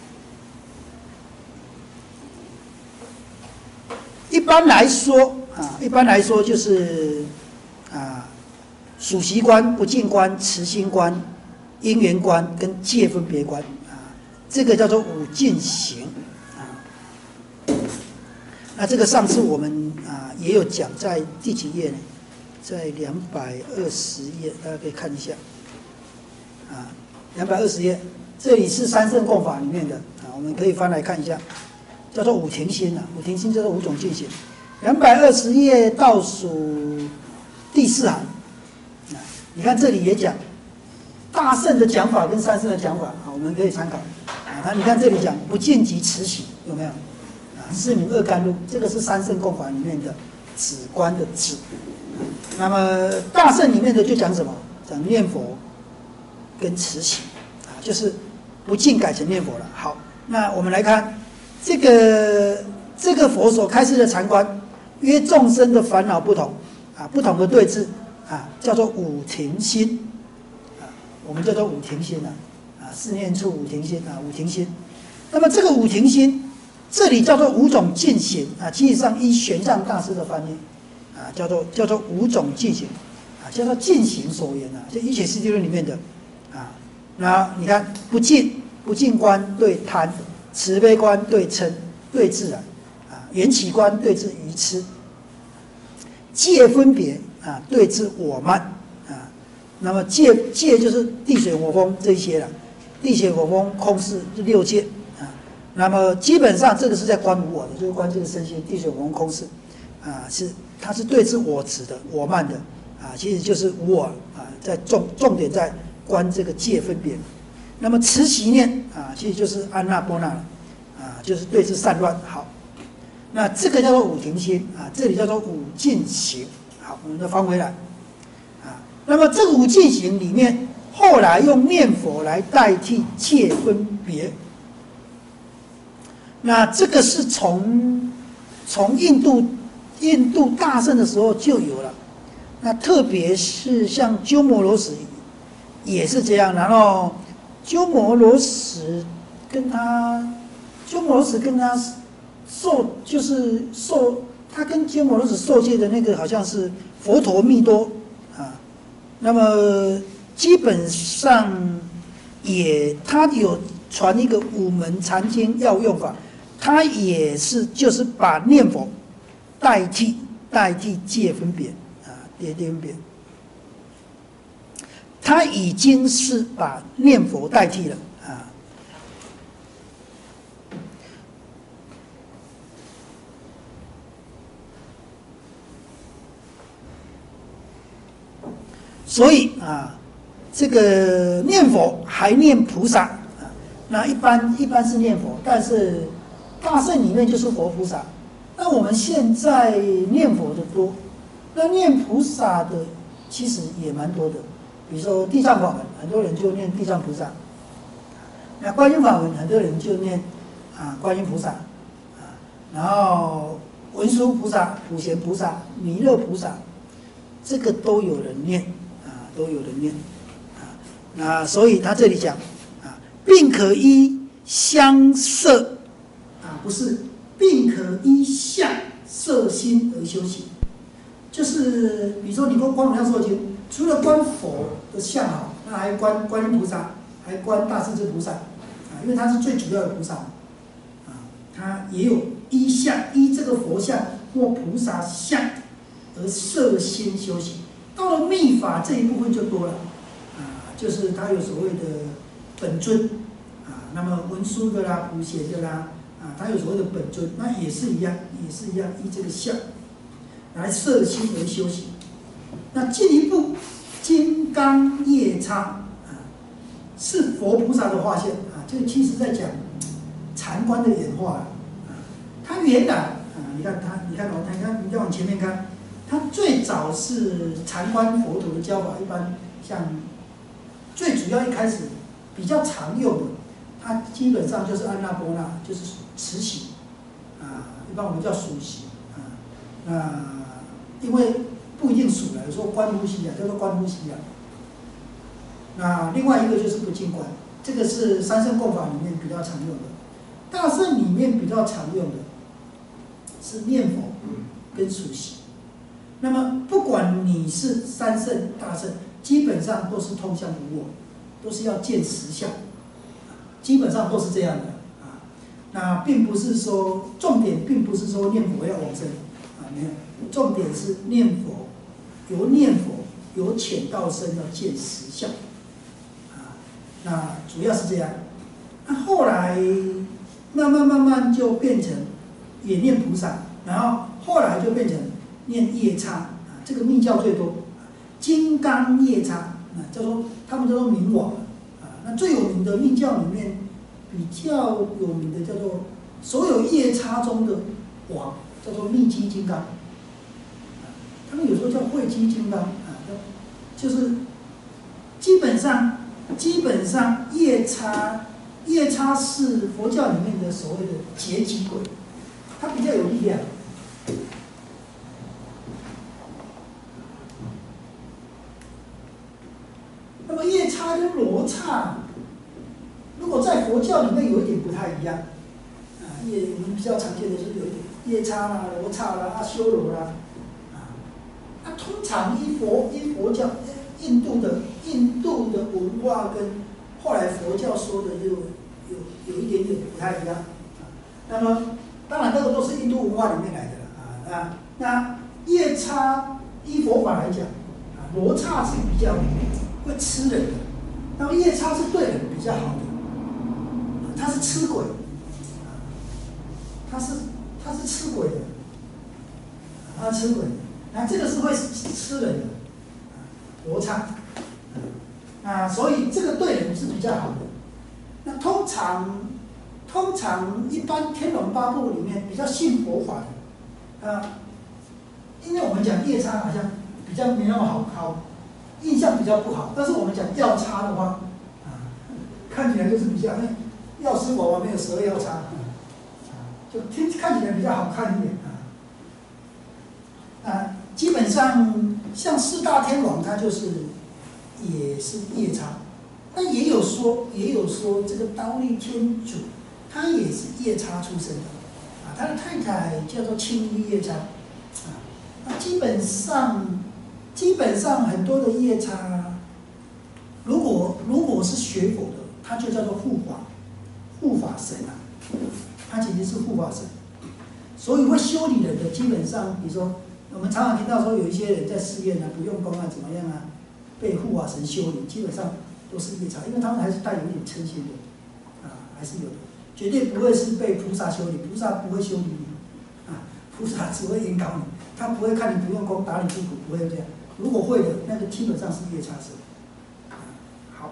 一般来说啊，一般来说就是啊，属习观、不净观、持心观、因缘观跟戒分别观啊，这个叫做五净行。那这个上次我们啊也有讲，在第几页呢？在两百二十页，大家可以看一下。啊，两百二十页，这里是三圣共法里面的啊，我们可以翻来看一下，叫做五停心啊，五停心叫做五种净行。两百二十页倒数第四行，啊，你看这里也讲大圣的讲法跟三圣的讲法啊，我们可以参考啊。他你看这里讲不净即持行，有没有？四名二甘露，这个是三圣共法里面的止观的止。那么大圣里面的就讲什么？ 讲念佛跟慈禧啊，就是不净改成念佛了。好，那我们来看这个这个佛所开示的禅观，约众生的烦恼不同啊，不同的对治啊，叫做五停心啊，我们叫做五停心啊，啊，四念处五停心啊，五停心。那么这个五停心，这里叫做五种进行啊，其实上依玄奘大师的翻译啊，叫做叫做五种进行啊，叫做进行所言啊，就《一切世界论》里面的啊。那你看，不净不净观对贪，慈悲观对嗔对自然啊，缘起观对治愚痴，戒分别啊对治我慢啊。那么戒戒就是地水火风这些了，地水火风空是六戒。那么基本上这个是在观无我的，就是观这个身心地水火风空是，啊，是它是对治我执的、我慢的，啊，其实就是无我啊，在重重点在观这个界分别。那么慈禧念啊，其实就是安那波那了，啊，就是对治散乱。好，那这个叫做五停心啊，这里叫做五进行。好，我们再翻回来，啊，那么这个五进行里面，后来用念佛来代替界分别。那这个是从从印度印度大圣的时候就有了，那特别是像鸠摩罗什也是这样，然后鸠摩罗什跟他鸠摩罗什跟他受就是受他跟鸠摩罗什受戒的那个好像是佛陀密多啊，那么基本上也他有传一个五门禅经要用法。他也是，就是把念佛代替代替界分别啊，界分别。他已经是把念佛代替了啊。所以啊，这个念佛还念菩萨啊，那一般一般是念佛，但是。大圣里面就是佛菩萨，那我们现在念佛的多，那念菩萨的其实也蛮多的，比如说地藏法门，很多人就念地藏菩萨；那观音法门，很多人就念啊观音菩萨啊，然后文殊菩萨、普贤菩萨、弥勒菩萨，这个都有人念啊，都有人念啊。那所以他这里讲啊，并可依相摄。啊，不是，并可依相摄心而修行。就是比如说，你观观无量寿经，除了观佛的相好，那还观观音菩萨，还观大势至菩萨啊，因为他是最主要的菩萨啊，他也有依相依这个佛像或菩萨像而摄心修行。到了密法这一部分就多了啊，就是他有所谓的本尊啊，那么文殊的啦、普贤的啦。啊，他有所谓的本尊，那也是一样，也是一样，依这个相来摄心而修行。那进一步，金刚夜叉啊，是佛菩萨的化现啊，这个其实在讲禅观的演化啊。他原来啊，你看他，你看哦，你看你再往前面看，他最早是禅观佛陀的教法，一般像最主要一开始比较常用的。它基本上就是安那波那，就是慈禧啊，一般我们叫数息啊。那因为不一定数了，有时候观呼吸啊，叫做观呼吸啊。那另外一个就是不净观，这个是三圣供法里面比较常用的。大圣里面比较常用的是念佛跟数息。那么不管你是三圣大圣，基本上都是通向无我，都是要见实相。基本上都是这样的啊，那并不是说重点，并不是说念佛要往生啊，没有，重点是念佛，由念佛由浅到深要见实相啊，那主要是这样。那后来慢慢慢慢就变成也念菩萨，然后后来就变成念夜叉啊，这个密教最多，金刚夜叉啊，叫做他们叫做明王。那最有名的密教里面，比较有名的叫做所有夜叉中的王，叫做密基金刚。他们有时候叫慧基金刚啊，就是本上基本上夜叉夜叉是佛教里面的所谓的劫吉鬼，它比较有力量。那么夜叉跟罗刹，如果在佛教里面有一点不太一样，啊，夜我们比较常见的就是有一点夜叉啦、罗刹啦、阿修罗啦，啊，那通常依佛依佛教印度的印度的文化跟后来佛教说的就有有一点点不太一样，啊，那么当然这个都是印度文化里面来的了，啊，那那夜叉依佛法来讲，啊，罗刹是比较会吃人的，那么夜叉是对人比较好的，他是吃鬼，他是他是吃鬼的，他吃鬼的，那这个是会吃人的，罗刹，啊，所以这个对人是比较好的。那通常通常一般天龙八部里面比较信佛法的，啊，因为我们讲夜叉好像比较没那么好考。印象比较不好，但是我们讲药叉的话，啊，看起来就是比较，哎，药师娃娃没有十二药叉，啊，就听看起来比较好看一点啊。啊，基本上像四大天王，他就是也是夜叉，那也有说也有说这个忉利天主，他也是夜叉出身的，啊，他的太太叫做青衣夜叉，啊，那基本上。基本上很多的夜叉，如果如果是学佛的，他就叫做护法护法神啊，他其实是护法神。所以会修理人的，基本上比如说我们常常听到说有一些人在寺院呢，不用功啊怎么样啊，被护法神修理，基本上都是夜叉，因为他们还是带有一点嗔心的，啊，还是有的，绝对不会是被菩萨修理，菩萨不会修理你，啊，菩萨只会引导你，他不会看你不用功打你屁股，不会这样。如果会的，那个基本上是夜叉神。好，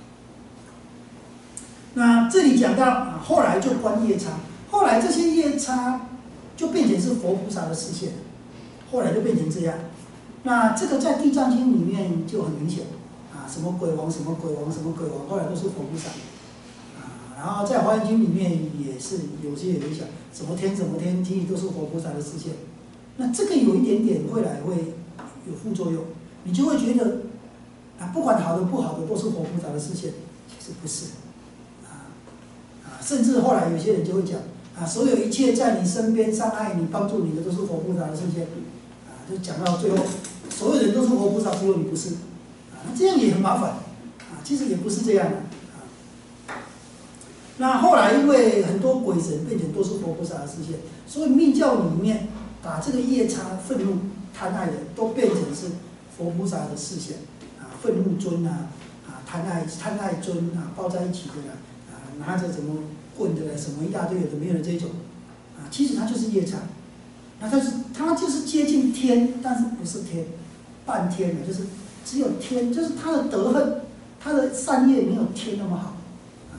那这里讲到啊，后来就观夜叉，后来这些夜叉就变成是佛菩萨的视线，后来就变成这样。那这个在《地藏经》里面就很明显啊，什么鬼王、什么鬼王、什么鬼王，后来都是佛菩萨。啊，然后在《华严经》里面也是有些有讲，什么天、什么天，其实都是佛菩萨的视线。那这个有一点点未来会有副作用，你就会觉得啊，不管好的不好的都是佛菩萨的视线，其实不是，啊啊，甚至后来有些人就会讲啊，所有一切在你身边伤害你、帮助你的都是佛菩萨的视线，啊，就讲到最后，所有人都是佛菩萨，只有你不是，啊，那这样也很麻烦，啊，其实也不是这样的，啊，那后来因为很多鬼神变成都是佛菩萨的视线，所以密教里面把这个夜叉、愤怒、贪爱的都变成是佛菩萨的视线，啊，愤怒尊啊，啊，贪爱贪爱尊啊，抱在一起的啦，啊，拿着什么棍的啦，什么一大堆有的没有的这种，啊，其实它就是夜叉，那它是它就是接近天，但是不是天，半天的，就是只有天，就是它的德恨，它的善业没有天那么好，啊，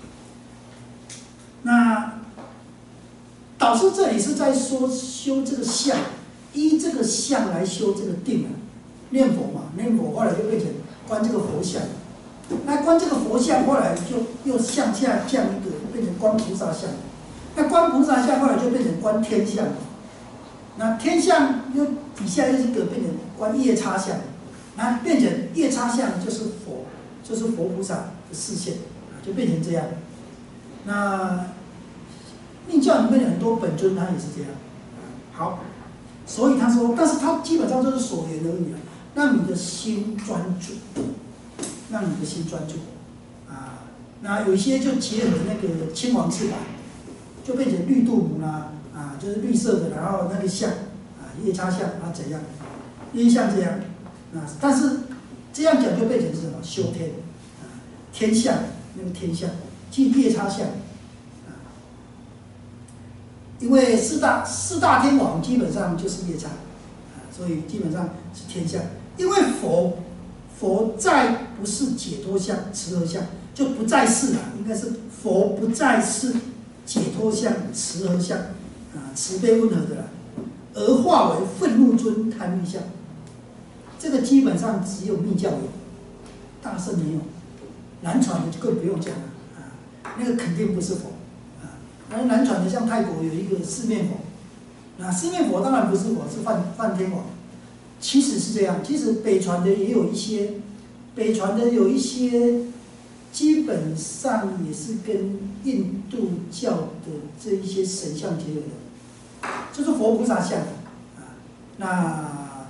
那导师这里是在说修这个相。依这个相来修这个定啊，念佛嘛，念佛后来就变成观这个佛像，那观这个佛像后来就又向下降一个，变成观菩萨像，那观菩萨像后来就变成观天像，那天像又底下又一个变成观夜叉像，那变成夜叉像就是佛，就是佛菩萨的视线，就变成这样。那密教里面很多本尊他也是这样，好。所以他说，但是他基本上就是所缘而已了，让你的心专注，让你的心专注，啊，那有一些就结合那个青黄赤白，就变成绿度母啦，啊，就是绿色的，然后那个像，啊，夜叉像啊怎样，因像这样，啊，但是这样讲就变成是什么修天，啊，天像那个天像，即夜叉像。因为四大四大天王基本上就是夜叉，啊，所以基本上是天相。因为佛佛再不是解脱相、慈和相，就不再是了，应该是佛不再是解脱相、慈和相，啊，慈悲温和的了，而化为愤怒尊贪欲相。这个基本上只有密教有， 大圣没有，南传的就更不用讲了啊，那个肯定不是佛啊。然后南传的像泰国有一个四面佛，那四面佛当然不是佛，是梵梵天王。其实是这样，其实北传的也有一些，北传的有一些，基本上也是跟印度教的这一些神像结合的，就是佛菩萨像啊。那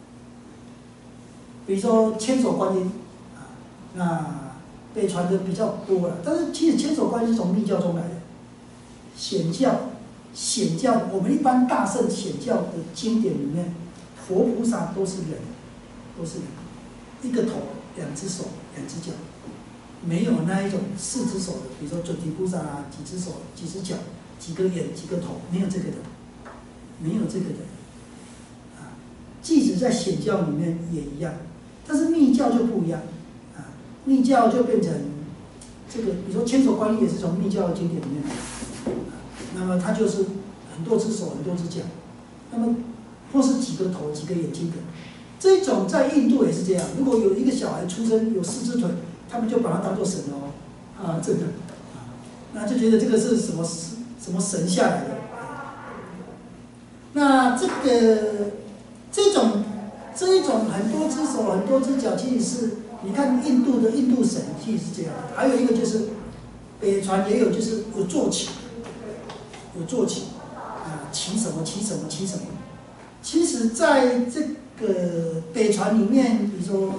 比如说千手观音啊，那北传的比较多了，但是其实千手观音是从密教中来的，显教，显教我们一般大乘显教的经典里面。佛菩萨都是人，都是人，一个头，两只手，两只脚，没有那一种四只手的，比如说准提菩萨啊，几只手、几只脚、几个眼、几个头，没有这个的，没有这个的，啊，即使在显教里面也一样，但是密教就不一样，啊，密教就变成这个，比如说千手观音也是从密教的经典里面来的，啊，那么它就是很多只手、很多只脚，那么。或是几个头、几个眼睛的，这种在印度也是这样。如果有一个小孩出生有四只腿，他们就把他当做神哦，啊，这个，啊，那就觉得这个是什么什么神下来的。那这个这种这一种很多只手、很多只脚，其实是你看印度的印度神其实是这样的。还有一个就是北传也有，就是有坐骑，有坐骑，啊，骑什么骑什么骑什么。其实，在这个北传里面，比如说，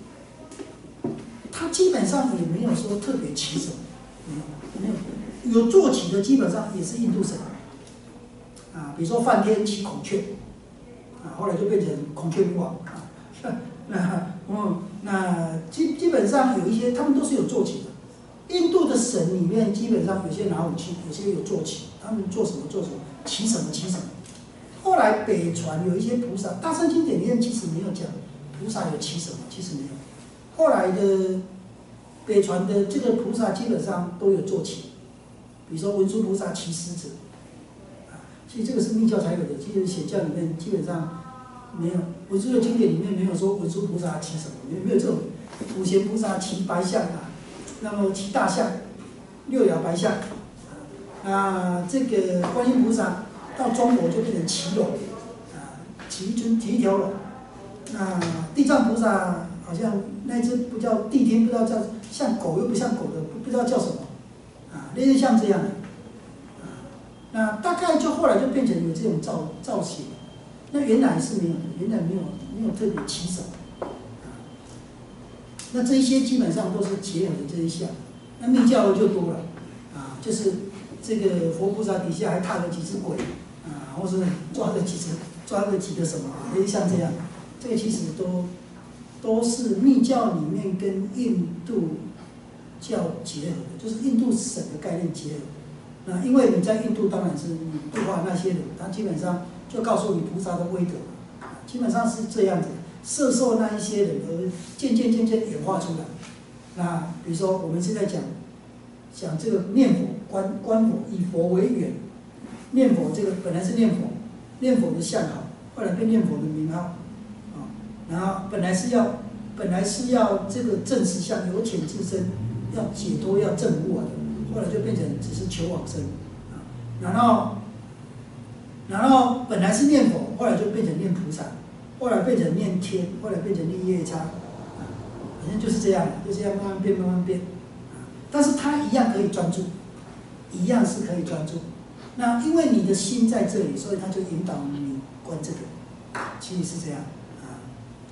它基本上也没有说特别骑什么，没有，没有，有坐骑的基本上也是印度神，啊，比如说梵天骑孔雀，啊，后来就变成孔雀女王啊，那嗯，那基基本上有一些他们都是有坐骑的，印度的神里面基本上有些拿武器，有些有坐骑，他们做什么做什么，骑什么骑什么。后来北传有一些菩萨，大乘经典里面其实没有讲菩萨有骑什么，其实没有。后来的北传的这个菩萨基本上都有坐骑，比如说文殊菩萨骑狮子，啊，其实这个是密教才有的，其实显教里面基本上没有，文殊的经典里面没有说文殊菩萨骑什么，没有没有这种。普贤菩萨骑白象啊，那么骑大象，六爻白象，啊，这个观音菩萨。到中国就变成骑龙，啊，骑就骑一条龙。那地藏菩萨好像那只不叫地天，不知道叫像狗又不像狗的，不不知道叫什么，啊，类似像这样的，啊，那大概就后来就变成有这种造造型。那原来是没有的，原来没有没有特别骑手，啊，那这一些基本上都是结合的这一项。那密教就多了，啊，就是这个佛菩萨底下还踏了几只鬼。啊，或是抓个几只，抓个几个什么，类似像这样，这个其实都都是密教里面跟印度教结合的，就是印度神的概念结合。那因为你在印度，当然是你度化那些人，他基本上就告诉你菩萨的威德，啊，基本上是这样子，摄受那一些人，而渐渐渐渐演化出来。那比如说我们现在讲讲这个念佛，观观佛，以佛为源。念佛这个本来是念佛，念佛的相好，后来变念佛的名号，啊，然后本来是要，本来是要这个证实相，由浅至深，要解脱，要证悟啊的，后来就变成只是求往生，啊，然后，然后本来是念佛，后来就变成念菩萨，后来变成念天，后来变成念夜叉，啊，反正就是这样，就这样慢慢变，慢慢变，啊，但是它一样可以专注，一样是可以专注。那因为你的心在这里，所以他就引导你观这个，其实是这样啊。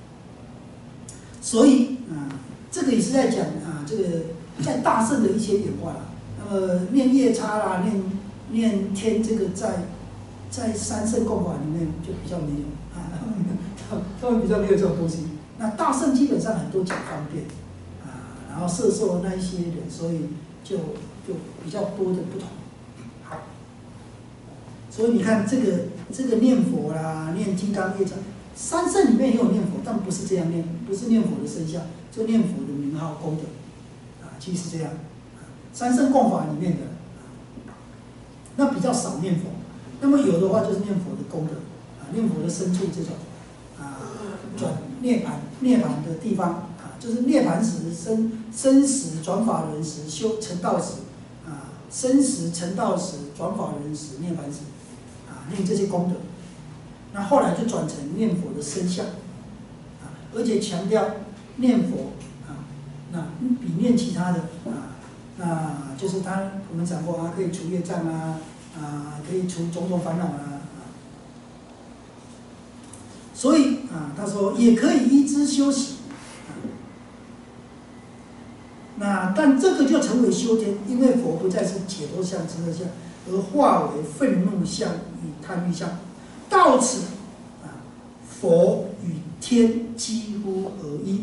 所以啊，这个也是在讲啊，这个在大圣的一些演化啦。那么念夜叉啦，念念天，这个在在三圣共法里面就比较没有啊，他们比较没有这种东西。那大圣基本上很多讲方便啊，然后摄受那一些人，所以就就比较多的不同。所以你看这个这个念佛啦，念金刚业障，三圣里面也有念佛，但不是这样念，不是念佛的身相，就念佛的名号功德，啊，其实是这样，啊，三圣共法里面的，啊，那比较少念佛，那么有的话就是念佛的功德，啊，念佛的深处这种，啊，转涅槃涅槃的地方，啊， 就是涅盘时、生生时、转法轮时、修成道时，啊，生时、成道时、转法轮时、涅盘时，啊，念这些功德。那后来就转成念佛的身相，啊，而且强调念佛啊，那比念其他的啊，那就是他我们讲过啊，可以除业障啊，啊，可以除种种烦恼啊。所以啊，他说也可以依之修习，啊、那但这个就成为修天，因为佛不再是解脱相、智乐相，而化为愤怒相与贪欲相。到此，啊，佛与天几乎合一。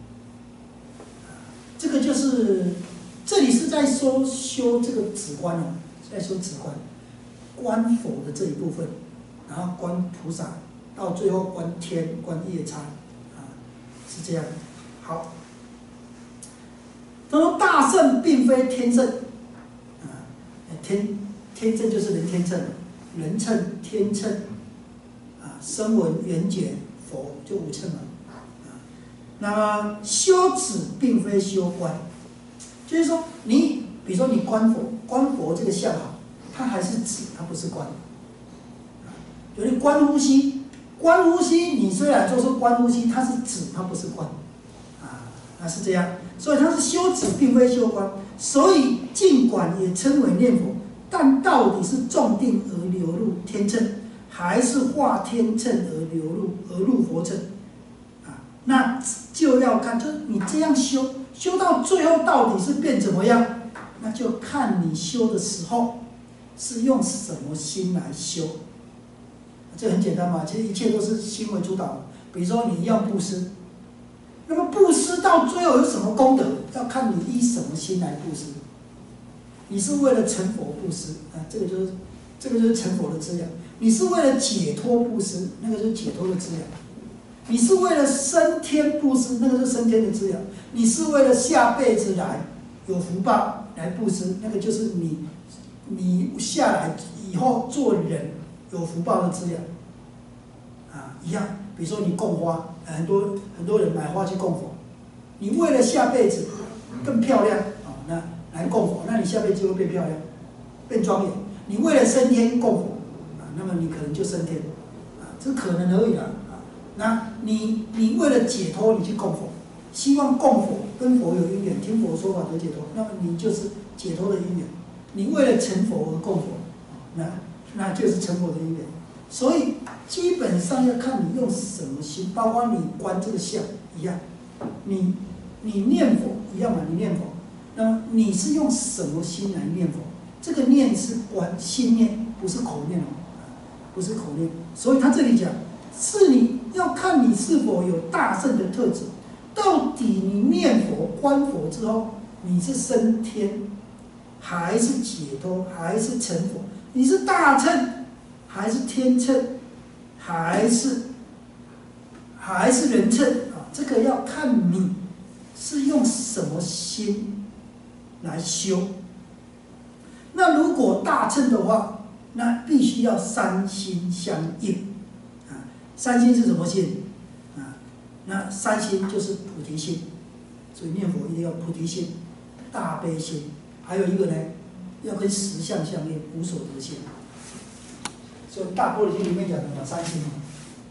这个就是这里是在说修这个止观哦，在说止观，观佛的这一部分，然后观菩萨。到最后观天、观夜叉，啊，是这样。好，他说大圣并非天圣，啊，天天圣就是人天乘，人乘、天乘，啊，声闻、缘觉、佛就五乘嘛，啊，那么修止并非修观，就是说你比如说你观佛，观佛这个相好，它还是止，它不是观。有人观呼吸。观呼吸，你虽然说是观呼吸，它是止，它不是观，啊，那是这样，所以它是修止，并非修观。所以尽管也称为念佛，但到底是重定而流入天乘，还是化天乘而流入而入佛乘，啊，那就要看，就是你这样修，修到最后到底是变怎么样，那就看你修的时候是用什么心来修。这很简单嘛，其实一切都是心为主导。比如说你要布施，那么布施到最后有什么功德，要看你依什么心来布施。你是为了成佛布施啊，这个就是这个就是成佛的资粮；你是为了解脱布施，那个就是解脱的资粮；你是为了升天布施，那个就是升天的资粮；你是为了下辈子来有福报来布施，那个就是你你下来以后做人有福报的资粮。啊，一样，比如说你供花，很多很多人买花去供佛，你为了下辈子更漂亮啊，那来供佛，那你下辈子就会变漂亮，变庄严。你为了升天供佛啊，那么你可能就升天，啊，这可能而已啦啊。那你你为了解脱，你去供佛，希望供佛跟佛有因缘，听佛说法得解脱，那么你就是解脱的因缘。你为了成佛而供佛，那那就是成佛的因缘。所以基本上要看你用什么心，包括你观这个相一样，你你念佛一样嘛，你念佛，那么你是用什么心来念佛？这个念是观心念，不是口念哦，不是口念。所以他这里讲，是你要看你是否有大圣的特质，到底你念佛观佛之后，你是升天，还是解脱，还是成佛？你是大乘？还是天乘，还是还是人乘啊？这个要看你是用什么心来修。那如果大乘的话，那必须要三心相应啊。三心是什么心啊？那三心就是菩提心，所以念佛一定要菩提心、大悲心，还有一个呢，要跟实相相应，无所得心。所以《大般若经》里面讲的嘛，三心嘛，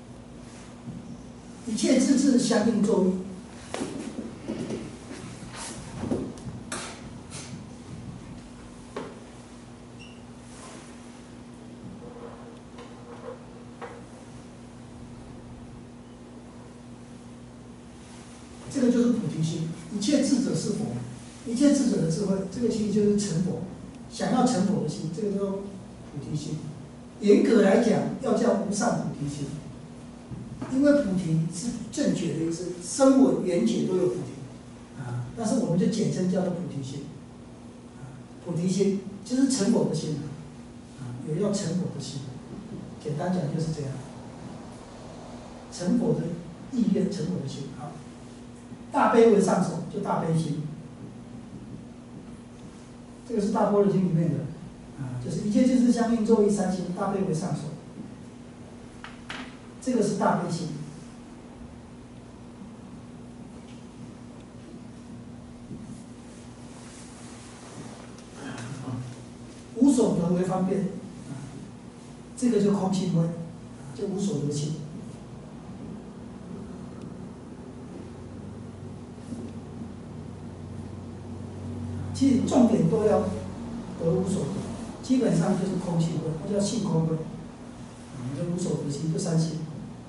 一切智智相应作意。这个就是菩提心，一切智者是佛，一切智者的智慧，这个其实就是成佛，想要成佛的心，这个叫菩提心。严格来讲，要叫无上菩提心，因为菩提是正觉的意思，声闻缘觉都有菩提啊，但是我们就简称叫做菩提心。啊，菩提心就是成佛的心啊，有要成佛的心，简单讲就是这样，成佛的意愿，成佛的心。好，大悲为上首，就大悲心，这个是大般若经里面的。啊，就是一切智智相应作意三心，大悲为上首，这个是大悲心。 得为方便，啊，这个就空性位，就无所得性。其实重点都要得无所得，基本上就是空性位，或叫性空位，啊，就无所得性，就三性。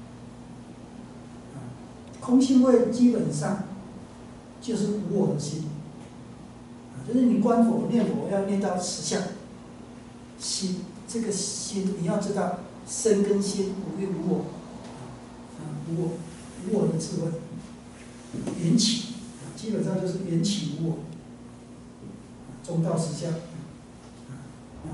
啊，空性位基本上就是无我的心，啊，就是你观佛念佛要念到实相，心这个心你要知道身跟心无蕴无我，啊，无我无我的智慧，缘起，基本上就是缘起无我。中道实相，啊，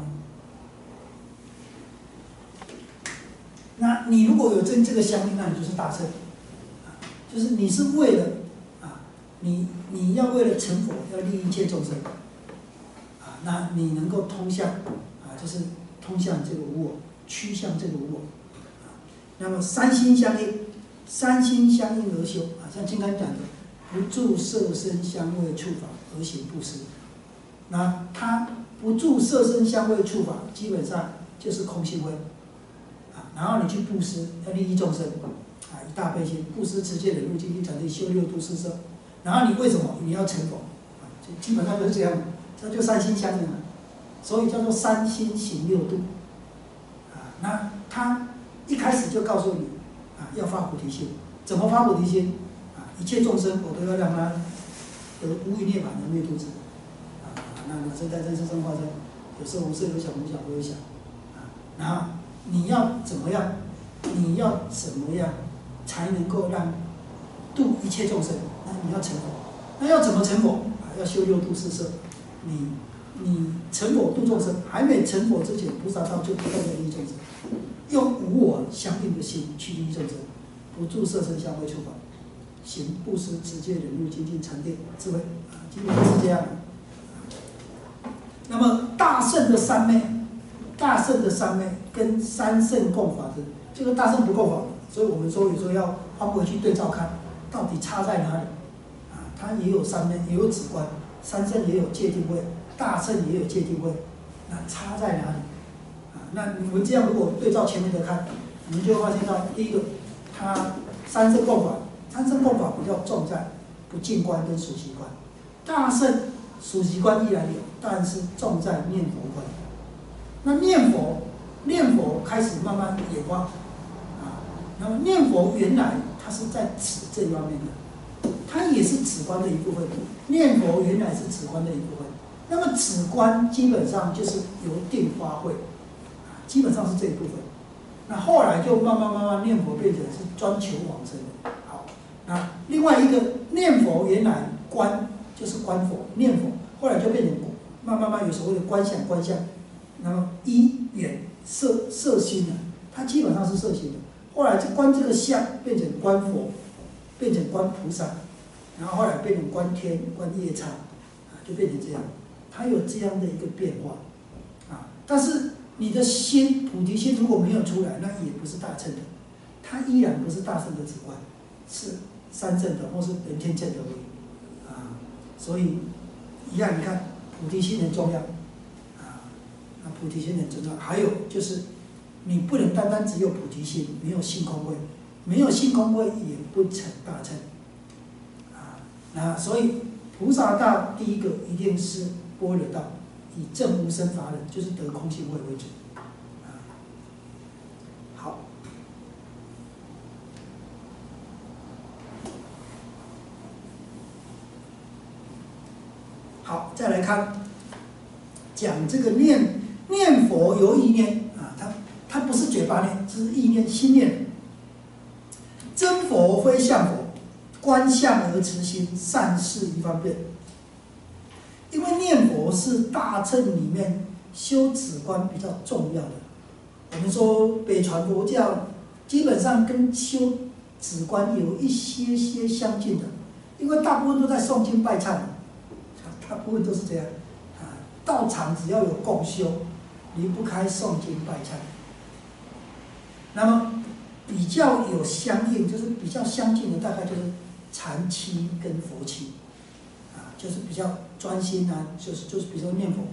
那你如果有真这个相应，那你就是大乘，啊，就是你是为了啊，你你要为了成佛，要利益一切众生，啊，那你能够通向啊，就是通向这个无我，趋向这个无我，啊，那么三心相应，三心相应而修，啊，像经常讲的，不住色身香味触法而行布施。那他不住色身香味触法，基本上就是空性位，啊，然后你去布施，要利益众生，啊，一大悲心，布施持戒忍辱精进禅定修六度四摄，然后你为什么你要成佛？啊，就基本上就是这样，这就三心相应了，所以叫做三心行六度，啊，那他一开始就告诉你，啊，要发菩提心，怎么发菩提心？啊，一切众生我都要让他得无余涅槃的灭度智。那那生在真是生化生，有色无色，有想无想，无有想，啊，然后你要怎么样？你要怎么样才能够让度一切众生？那你要成佛，那要怎么成佛？啊，要修六度四摄。你你成佛度众生，还没成佛之前，菩萨道就不断的利益众生，用无我相应的心去利益众生，不住色身香味触法，行布施、持戒、忍辱、精进、禅定、智慧，啊，基本上是这样的。那么大乘的三昧，大乘的三昧跟三圣共法的这个大乘不共法，所以我们说有时候要换回去对照看，到底差在哪里？啊，它也有三昧，也有止观，三圣也有戒定慧，大乘也有戒定慧，那差在哪里？啊，那你们这样如果对照前面的看，你们就会发现到，第一个，它三圣共法，三圣共法比较重在不净观跟属习观，大乘属习观依然有。但是重在念佛观，那念佛，念佛开始慢慢演化，啊，那么念佛原来它是在止这一方面的，它也是止观的一部分。念佛原来是止观的一部分，那么止观基本上就是由定发慧，啊，基本上是这一部分。那后来就慢慢慢慢念佛变成是专求往生的。好，那另外一个念佛原来观就是观佛，念佛后来就变成慢慢慢有所谓的观想观相，那么一眼色色心呢，它基本上是色心的。后来就观这个相变成观佛，变成观菩萨，然后后来变成观天、观夜叉，啊，就变成这样。它有这样的一个变化，啊，但是你的心菩提心如果没有出来，那也不是大乘的，它依然不是大乘的止观，是三乘的或是人天乘的而已，啊，所以一样，你看。菩提心很重要，啊，那菩提心很重要。还有就是，你不能单单只有菩提心，没有性空慧，没有性空慧也不成大乘，啊，那所以菩萨道第一个一定是般若道，以证无生法忍，就是得空性慧为主，啊，好。好，再来看，讲这个念念佛由意念啊，它它不是嘴巴念，这是意念心念。真佛非相佛，观相而持心，善事一方便。因为念佛是大乘里面修止观比较重要的。我们说北传佛教基本上跟修止观有一些些相近的，因为大部分都在诵经拜忏。大部分都是这样，啊，道场只要有共修，离不开诵经拜忏。那么比较有相应，就是比较相近的，大概就是禅期跟佛期，啊，就是比较专心啊，就是就是比如说念佛，啊，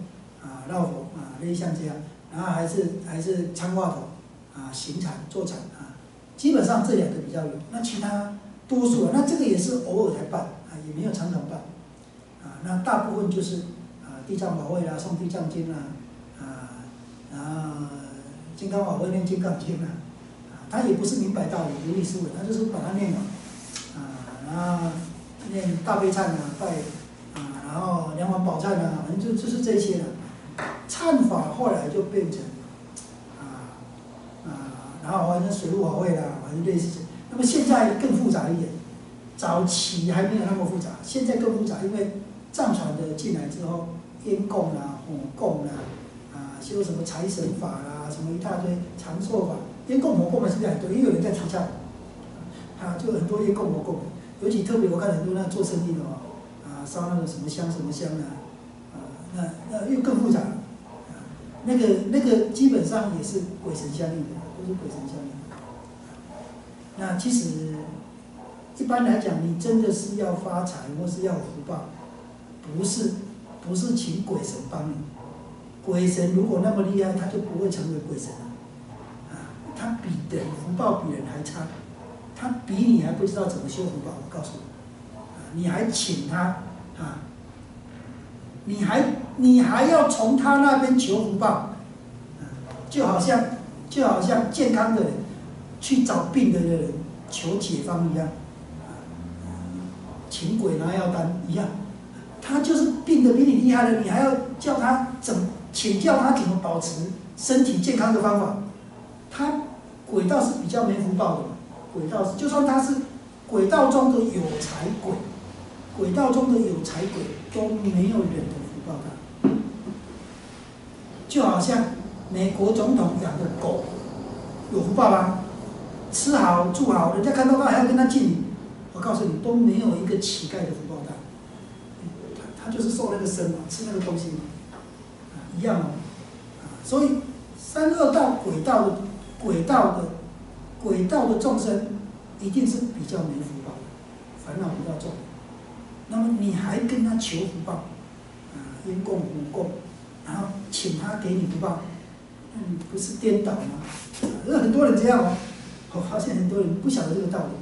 啊绕佛啊类似像这样，然后还是还是参话头啊行禅坐禅啊，基本上这两个比较有，那其他多数啊，那这个也是偶尔才办啊，也没有常常办啊，那大部分就是啊地藏宝会啦，诵地藏经啦啊，然后金刚宝会念金刚经啦。他也不是明白道理、如理思维，他就是把它念完，啊，然后念大悲忏啊、拜啊，然后梁皇宝忏啊，反正就就是这些了。忏法后来就变成啊啊，然后反正水陆法会啦，反正类似这。那么现在更复杂一点，早期还没有那么复杂，现在更复杂，因为藏传的进来之后，烟供啦、火供啦，啊，修什么财神法啦，什么一大堆长寿法。烟供火供的现在很多，也有人在提倡，啊，就很多烟供火供，尤其特别我看很多那做生意的哦，啊，烧那个什么香什么香啊，啊，那那又更复杂，啊，那个那个基本上也是鬼神相应的，都是鬼神相应的。那其实一般来讲，你真的是要发财或是要有福报，不是不是请鬼神帮你，鬼神如果那么厉害，他就不会成为鬼神了。他比人福报比人还差，他比你还不知道怎么修福报。我告诉你，啊，你还请他啊，你还你还要从他那边求福报，啊，就好像就好像健康的人去找病的人求解方一样，啊，请鬼拿药单一样，他就是病得比你厉害了，你还要叫他怎请教他怎么保持身体健康的方法，他。鬼道是比较没福报的，鬼道是就算他是鬼道中的有财鬼，鬼道中的有财鬼都没有人的福报大。就好像美国总统养的狗，有福报吗？吃好住好，人家看到他还要跟他敬礼。我告诉你，都没有一个乞丐的福报大。他他就是受那个生嘛，吃那个东西嘛，啊，一样哦。啊，所以三恶道、鬼道的。鬼道的鬼道的众生一定是比较没福报，烦恼比较重。那么你还跟他求福报，啊，烟供、火供，然后请他给你福报，那你不是颠倒吗？啊，有很多人这样哦，我发现很多人不晓得这个道理。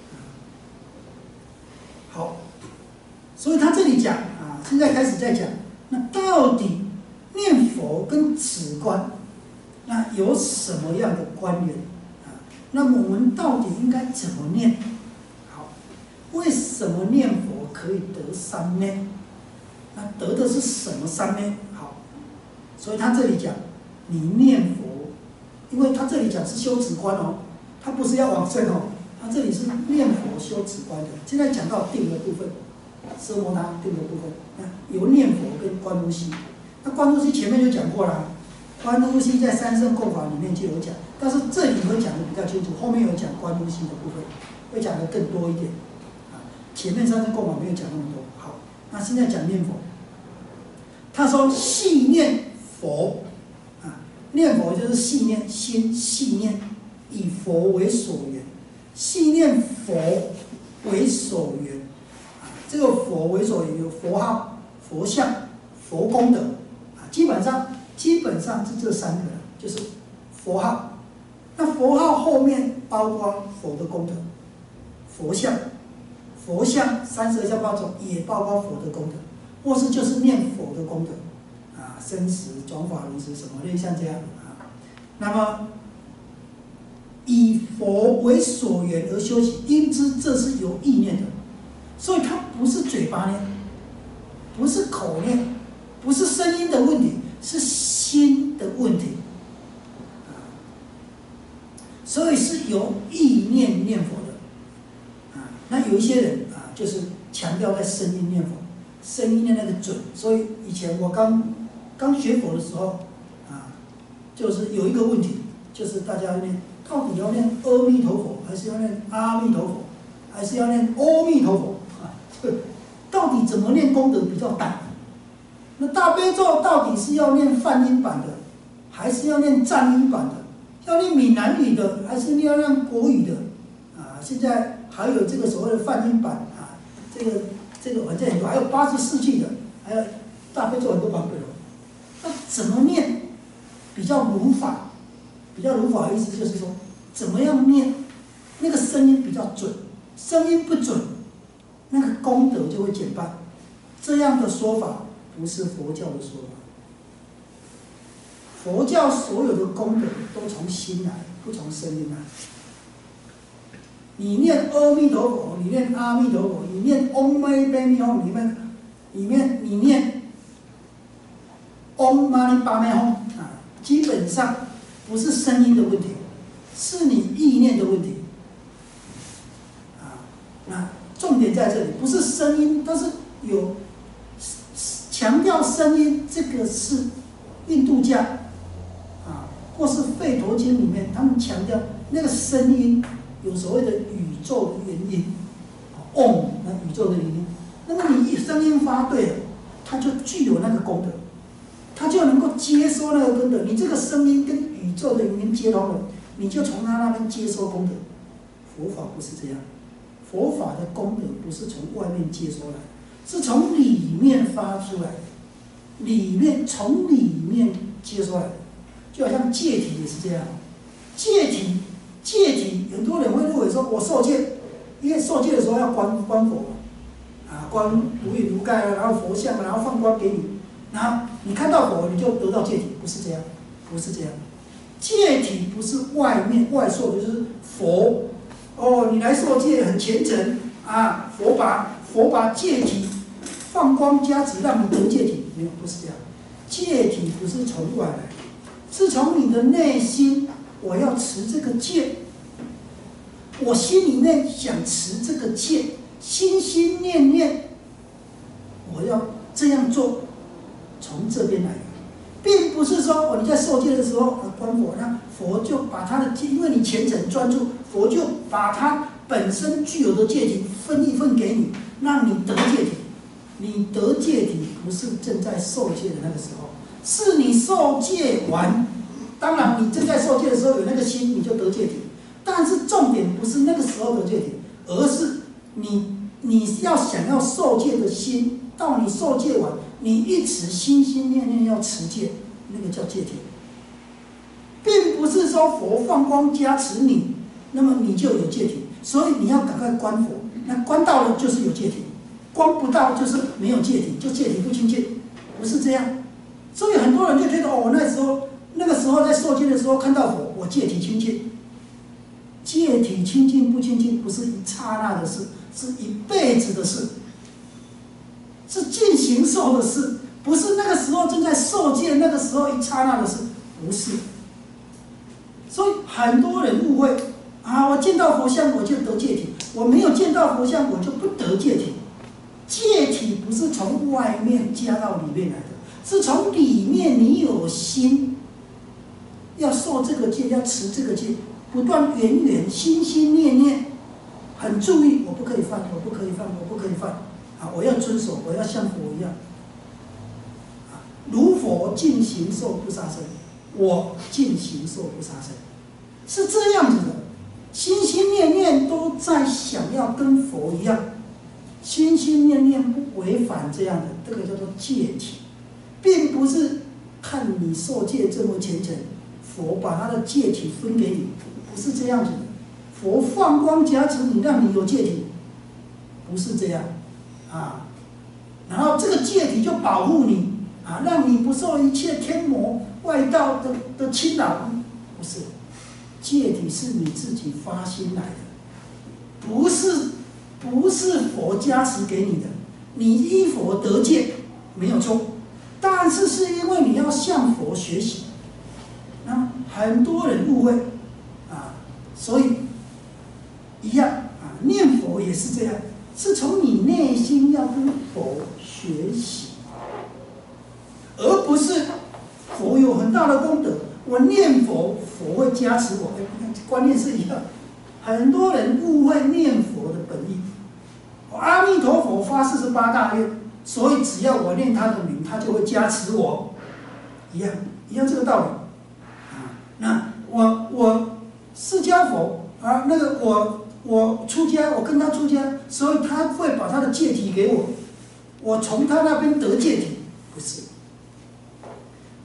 好，所以他这里讲啊，现在开始在讲，那到底念佛跟止观？那有什么样的关联啊？那么我们到底应该怎么念？好，为什么念佛可以得三昧？那得的是什么三昧？好，所以他这里讲，你念佛，因为他这里讲是修止观哦，他不是要往生哦，他这里是念佛修止观的。现在讲到定的部分，奢摩他定的部分，那有念佛跟观呼吸。那观呼吸前面就讲过了。观呼吸在三圣供法里面就有讲，但是这里会讲的比较清楚，后面有讲观呼吸的部分，会讲的更多一点。啊，前面三圣供法没有讲那么多。好，那现在讲念佛。他说细念佛，啊，念佛就是细念心，细念以佛为所缘，细念佛为所缘。啊，这个佛为所缘有佛号、佛像、佛功德，啊，基本上。基本上是这三个，就是佛号。那佛号后面包括佛的功德，佛像，佛像三十二相八种也包括佛的功德，或是就是念佛的功德，啊，生死转法轮时什么类像这样啊。那么以佛为所缘而修习，应知这是有意念的，所以它不是嘴巴念，不是口念，不是声音的问题。是心的问题，啊，所以是由意念念佛的，啊，那有一些人啊，就是强调在声音念佛，声音的那个准。所以以前我刚刚学佛的时候，啊，就是有一个问题，就是大家念到底要念阿弥陀佛，还是要念阿弥陀佛，还是要念阿弥陀佛啊？到底怎么念功德比较大？那大悲咒到底是要念梵音版的，还是要念藏音版的？要念闽南语的，还是要念国语的？啊，现在还有这个所谓的梵音版啊，这个这个反正很多，还有八十四句的，还有大悲咒很多版本哦。那怎么念比较如法？比较如法的意思就是说，怎么样念那个声音比较准，声音不准，那个功德就会减半。这样的说法不是佛教的说法。佛教所有的功德都从心来，不从声音来。你念阿弥陀佛，你念阿弥陀佛，你念嗡嘛呢叭咪吽，里面里面你念嗡嘛呢叭咪吽啊，基本上不是声音的问题，是你意念的问题。啊，那重点在这里，不是声音，但是有强调声音，这个是印度教啊，或是吠陀经里面，他们强调那个声音有所谓的宇宙的原因，嗡，那宇宙的原因。那么你声音发对了，它就具有那个功德，它就能够接收那个功德。你这个声音跟宇宙的原因接通了，你就从他那边接收功德。佛法不是这样，佛法的功德不是从外面接收来，是从里面发出来的，里面从里面接收来的。就好像戒体也是这样，戒体戒体，很多人会认为说，我受戒，因为受戒的时候要观观佛，啊，观如雨如盖啊，然后佛像，然后放光给你，然后你看到佛，你就得到戒体，不是这样，不是这样。戒体不是外面外受的，就是佛，哦，你来受戒很虔诚啊，佛把佛把戒体放光加持，让你得戒体，没有，不是这样。戒体不是从外来，是从你的内心。我要持这个戒，我心里面想持这个戒，心心念念，我要这样做，从这边来的，并不是说哦你在受戒的时候观佛，那佛就把他的戒，因为你虔诚专注，佛就把他本身具有的戒体分一份给你，让你得戒体。你得戒体不是正在受戒的那个时候，是你受戒完。当然，你正在受戒的时候有那个心，你就得戒体。但是重点不是那个时候得戒体，而是你你要想要受戒的心，到你受戒完，你一直心心念念要持戒，那个叫戒体。并不是说佛放光加持你，那么你就有戒体。所以你要赶快观佛，那观到了就是有戒体，观不到就是没有戒体，就戒体不清净，不是这样。所以很多人就觉得哦，我那时候。那个时候在受戒的时候看到佛，我戒体清净。戒体清净不清净，不是一刹那的事，是一辈子的事，是进行受的事，不是那个时候正在受戒，那个时候一刹那的事，不是。所以很多人误会啊，我见到佛像我就得戒体，我没有见到佛像我就不得戒体。戒体不是从外面加到里面来的，是从里面你有心。要受这个戒，要持这个戒，不断源源心心念念，很注意，我不可以犯，我不可以犯，我不可以犯，啊，我要遵守，我要像佛一样，啊，如佛尽行受不杀生，我尽行受不杀生，是这样子的，心心念念都在想要跟佛一样，心心念念不违反这样的，这个叫做戒体，并不是看你受戒这么虔诚。佛把他的戒体分给你，不是这样子的。佛放光加持你，让你有戒体，不是这样啊。然后这个戒体就保护你啊，让你不受一切天魔外道的的侵扰。不是，戒体是你自己发心来的，不是不是佛加持给你的。你依佛得戒没有错，但是是因为你要向佛学习。那很多人误会啊，所以一样啊，念佛也是这样，是从你内心要跟佛学习，而不是佛有很大的功德，我念佛，佛会加持我，观念是一样。很多人误会念佛的本意，阿弥陀佛发四十八大愿，所以只要我念他的名，他就会加持我，一样一样这个道理。那我我释迦佛啊，那个我我出家，我跟他出家，所以他会把他的戒体给我，我从他那边得戒体，不是。你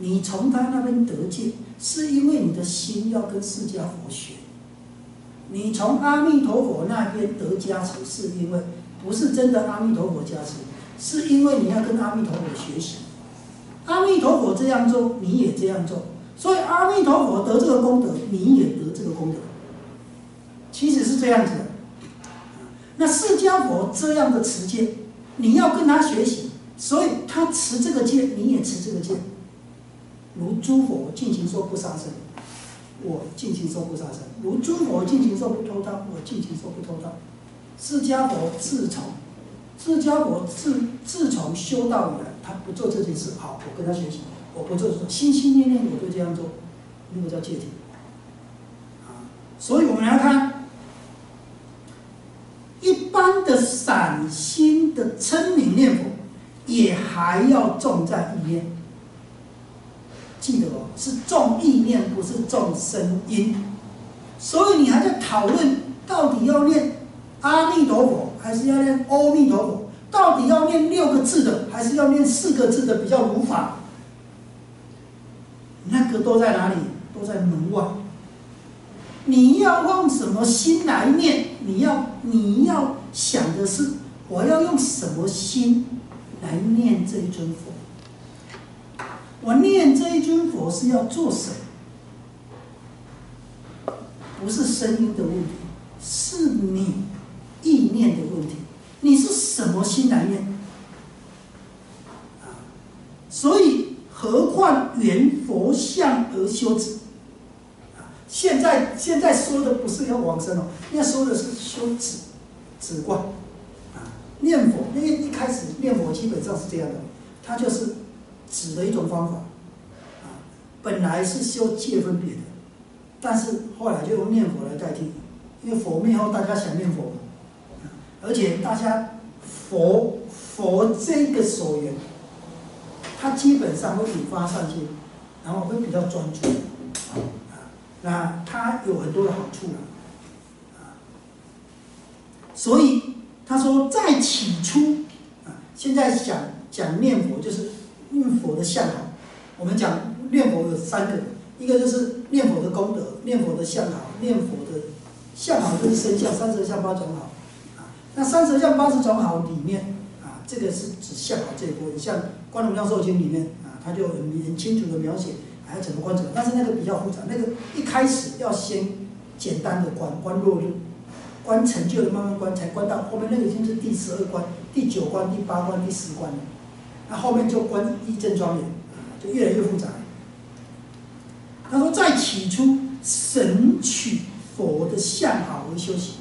你从他那边得戒，是因为你的心要跟释迦佛学。你从阿弥陀佛那边得加持，是因为不是真的阿弥陀佛加持，是因为你要跟阿弥陀佛学习。阿弥陀佛这样做，你也这样做，所以阿弥陀佛得这个功德，你也得这个功德。其实是这样子的。那释迦佛这样的持戒，你要跟他学习，所以他持这个戒，你也持这个戒。如诸佛尽情说不杀生，我尽情说不杀生；如诸佛尽情说不偷盗，我尽情说不偷盗。释迦佛自从释迦佛自自从修道以来，他不做这件事，好，我跟他学习，我不做，心心念念我都这样做，那个叫戒体。啊，所以我们来看，一般的散心的称名念佛，也还要重在意念。记得哦，是重意念，不是重声音。所以你还在讨论到底要念阿弥陀佛，还是要念阿弥陀佛？到底要念六个字的，还是要念四个字的比较如法？那个都在哪里？都在门外。你要用什么心来念？你要你要想的是，我要用什么心来念这一尊佛？我念这一尊佛是要做什么？不是声音的问题，是你意念的问题。你是什么心来念？啊，所以何况缘佛像而修止。啊，现在现在说的不是要往生哦，现在说的是修止止观。啊，念佛，因为一开始念佛基本上是这样的，它就是止的一种方法。啊，本来是修戒分别的，但是后来就用念佛来代替，因为佛灭后大家想念佛。而且大家佛佛这个所缘，它基本上会引发善心，然后会比较专注，啊，那它有很多的好处了，啊，所以他说在起初，啊，现在讲讲念佛就是念佛的相好，我们讲念佛有三个，一个就是念佛的功德，念佛的相好，念佛的相好就是身相，三十相八种好。那三十相八十种好里面啊，这个是指相好这一部分，像《观无量寿经》里面啊，它就很很清楚的描写还要怎么观怎么，但是那个比较复杂，那个一开始要先简单的观，观落日，观成就的慢慢观，才观到后面那个已经是第十二关、第九关、第八关、第十关了，那后面就观一真庄严，就越来越复杂。他说在起初神取佛的相好而修习。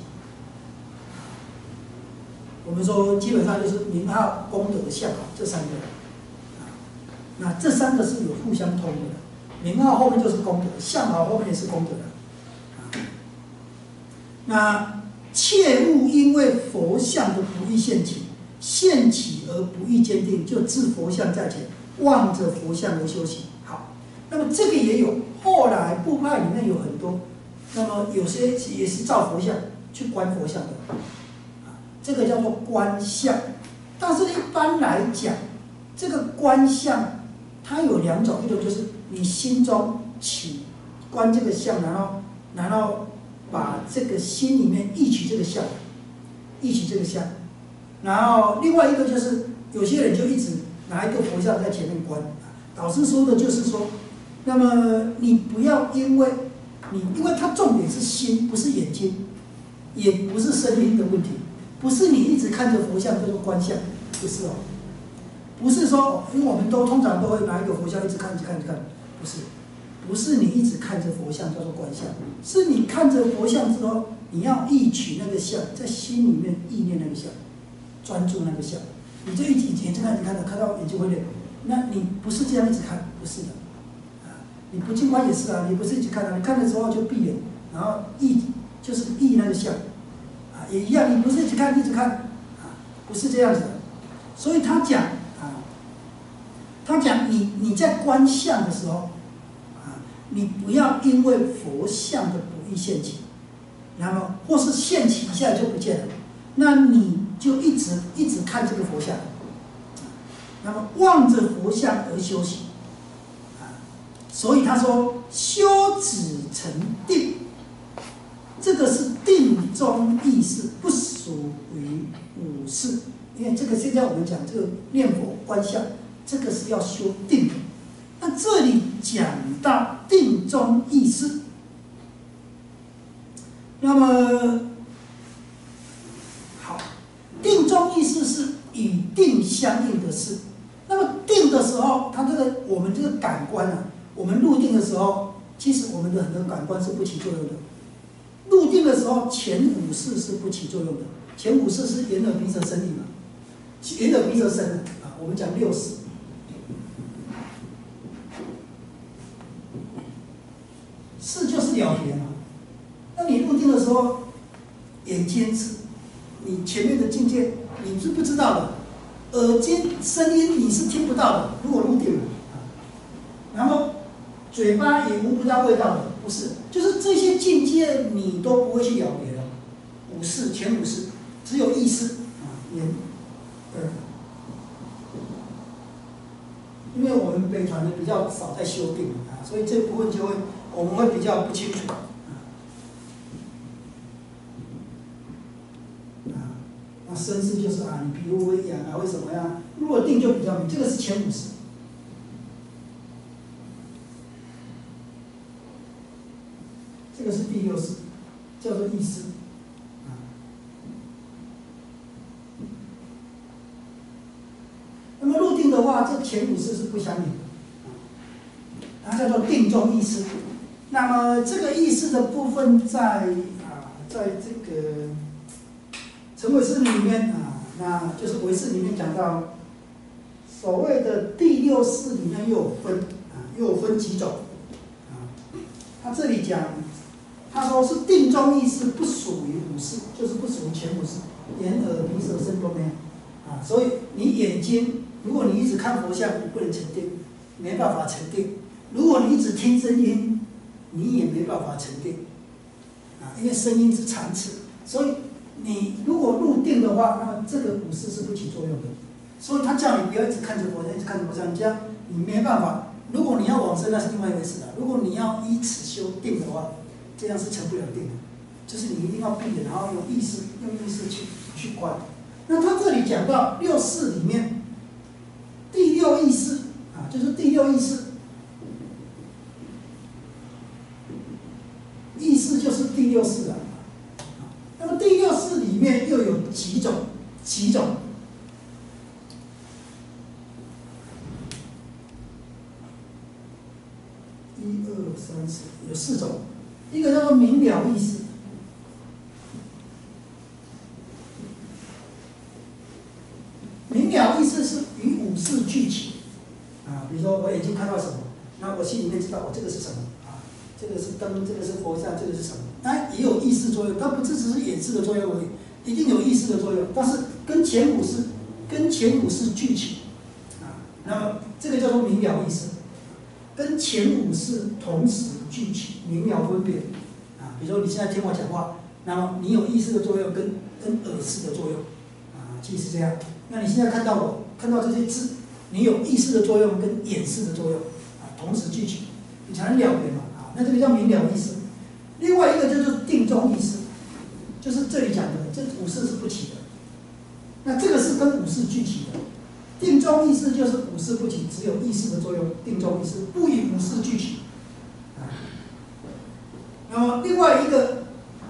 我们说基本上就是名号、功德、相好这三个，啊，那这三个是有互相通的。名号后面就是功德，相好后面也是功德的，啊，那切勿因为佛像的不易现起，现起而不易坚定，就置佛像在前，望着佛像而修行。好，那么这个也有，后来部派里面有很多，那么有些也是照佛像去观佛像的。这个叫做观相，但是一般来讲，这个观相它有两种，一种就是你心中起观这个相，然后然后把这个心里面忆起这个相，忆起这个相，然后另外一个就是有些人就一直拿一个佛像在前面观。导师说的就是说，那么你不要因为你因为它重点是心，不是眼睛，也不是声音的问题。不是你一直看着佛像叫做观相，不是哦，不是说，因为我们都通常都会拿一个佛像一直看、一直看、一直看，不是，不是你一直看着佛像叫做观相，是你看着佛像之后，你要忆取那个相，在心里面意念那个相，专注那个相，你就一直眼睛看、一直看的，看到眼睛会累，那你不是这样一直看，不是的，啊，你不进观也是啊，你不是一直看啊，你看的时候就闭眼，然后忆就是忆那个相。也一样，你不是一直看一直看，啊，不是这样子的。所以他讲啊，他讲你你在观相的时候，啊，你不要因为佛像的不易现起，那么或是现起一下就不见了，那你就一直一直看这个佛像，那么望着佛像而修行，啊， 所以他说修止成定，这个是定中意识，不属于五事。因为这个现在我们讲这个念佛观相，这个是要修定的。那这里讲到定中意识，那么好，定中意识是与定相应的事。那么定的时候，它这个我们这个感官啊，我们入定的时候，其实我们的很多感官是不起作用的。入定的时候，前五识是不起作用的。前五识是眼耳鼻舌身意嘛，眼耳鼻舌身啊，我们讲六识。识就是了别嘛。那你入定的时候，眼睛是你前面的境界，你是不知道的。耳尖声音你是听不到的，如果入定了，然后嘴巴也闻不到味道的，不是，就是这些境界你都不会去了别的。五识前五识只有意识啊，眼耳，因为我们北传的比较少在修定啊，所以这部分就会我们会比较不清楚。那身识就是啊，你皮肤会痒啊，会什么呀？如果定就比较明，这个是前五识。这个是第六识，叫做意识。啊，那么入定的话，这前五识是不相应的，它叫做定中意识。那么这个意识的部分在啊，在这个成唯识里面啊。那就是唯识里面讲到，所谓的第六识里面又有分啊，又有分几种啊。他这里讲，他说是定中意识不属于五识，就是不属于前五识，眼耳鼻舌身都没有啊。所以你眼睛，如果你一直看佛像，你不能沉定，没办法沉定；如果你一直听声音，你也没办法沉定啊，因为声音是常识，所以。你如果入定的话，那么这个五识是不起作用的，所以他叫你不要一直看着佛像，一直看着佛像，这样你没办法。如果你要往生，那是另外一回事了。如果你要依此修定的话，这样是成不了定的，就是你一定要闭眼，然后用意识用意识去去观。那他这里讲到六识里面，第六意识啊，就是第六意识，意识就是第六识啊。那么第六识里面又有几种？几种？一二三四，有四种。一个叫做明了意识，明了意识是与五识俱起啊。比如说我眼睛看到什么，那我心里面知道我这个是什么啊，这个是灯，这个是佛像，这个是什么？它也有意识作用，它不只是眼识的作用而已，一定有意识的作用。但是跟前五识、跟前五识俱起，啊，那么这个叫做明了意识，跟前五识同时俱起，明了分别，啊，比如说你现在听我讲话，那么你有意识的作用跟跟耳识的作用，啊，即是这样。那你现在看到我看到这些字，你有意识的作用跟眼识的作用，啊，同时俱起，你才能了别嘛，啊，那这个叫明了意识。另外一个就是定中意识，就是这里讲的，这五识是不起的。那这个是跟五识俱起的。定中意识就是五识不起，只有意识的作用。定中意识不与五识俱起。啊，那么另外一个，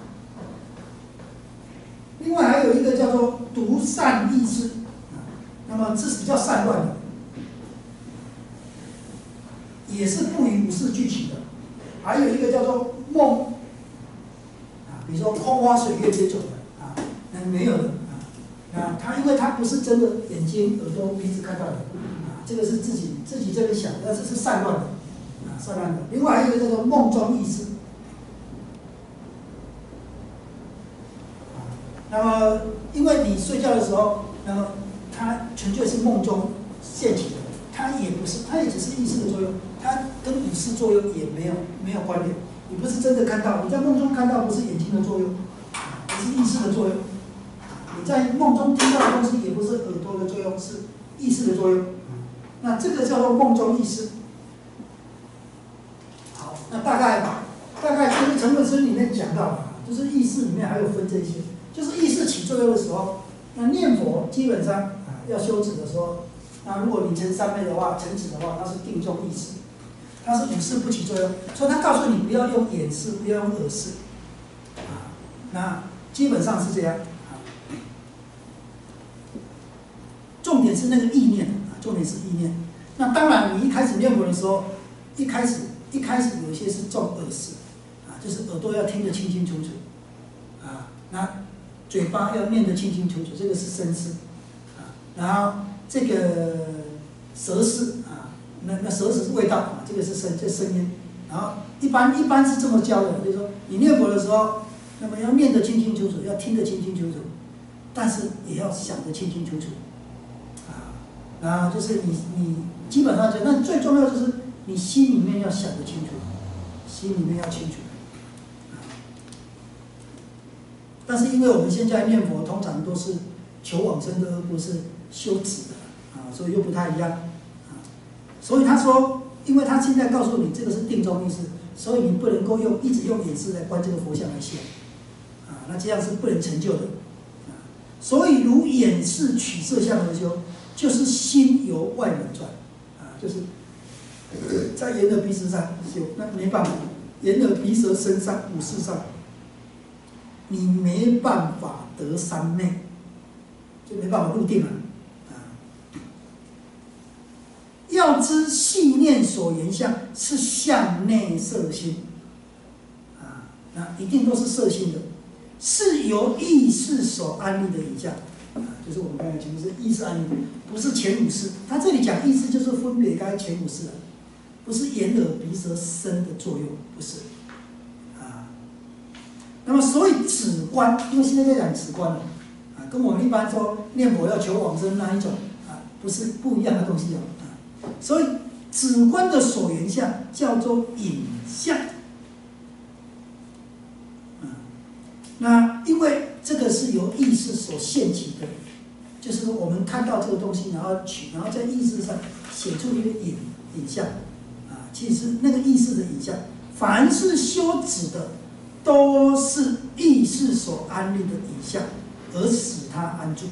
另外还有一个叫做独善意识，啊，那么这是比较散乱的，也是不与五识俱起的。还有一个叫做梦。比如说空花水月这种的啊，那没有的啊，那他因为他不是真的眼睛、耳朵、鼻子看到的啊，这个是自己自己这里想，但是是散乱的啊，散乱的。另外还有一个叫做梦中意识啊，那么因为你睡觉的时候，那么它纯粹是梦中现起的，它也不是，它也只是意识的作用，它跟五识作用也没有没有关联。你不是真的看到，你在梦中看到不是眼睛的作用，不是意识的作用。你在梦中听到的东西也不是耳朵的作用，是意识的作用。那这个叫做梦中意识。 那大概吧，大概就是成本生里面讲到的，就是意识里面还有分这些，就是意识起作用的时候，那念佛基本上啊要修止的时候，那如果你成三昧的话，成止的话，那是定中意识，它是五识不起作用，所以他告诉你不要用眼识，不要用耳识，啊，那基本上是这样。重点是那个意念啊，重点是意念。那当然，你一开始念佛的时候，一开始一开始有一些是重耳识，啊，就是耳朵要听得清清楚楚，啊，那嘴巴要念得清清楚楚，这个是身识，啊，然后这个舌识啊，那那舌识是味道啊，这个是声，这声音。然后一般一般是这么教的，就是说你念佛的时候，那么要念得清清楚楚，要听得清清楚楚，但是也要想得清清楚楚。啊，就是你你基本上就那最重要就是你心里面要想得清楚，心里面要清楚。啊，但是因为我们现在念佛通常都是求往生的，而不是修止的啊，所以又不太一样啊。所以他说，因为他现在告诉你这个是定中意识，所以你不能够用一直用眼识来观这个佛像来想啊，那这样是不能成就的啊。所以如眼识取色相而修。就是心由外门转，啊，就是在眼耳鼻舌上修，那没办法，眼耳鼻舌身上五识上，你没办法得三昧，就没办法入定了，啊。要知细念所言相是向内摄心，啊，那一定都是摄心的，是由意识所安立的影像。就是我们刚才讲的是意识安立，不是前五识。他这里讲意识就是分别刚才前五识了，不是眼耳鼻舌身的作用，不是。啊，那么所以止观，因为现在在讲止观了，啊，跟我们一般说念佛要求往生那一种啊，不是不一样的东西哦。啊，所以止观的所缘相叫做影像。啊，那因为这个是由意识所现起的。就是说，我们看到这个东西，然后取，然后在意识上写出一个影影像，啊，其实那个意识的影像，凡是修止的，都是意识所安立的影像，而使它安住。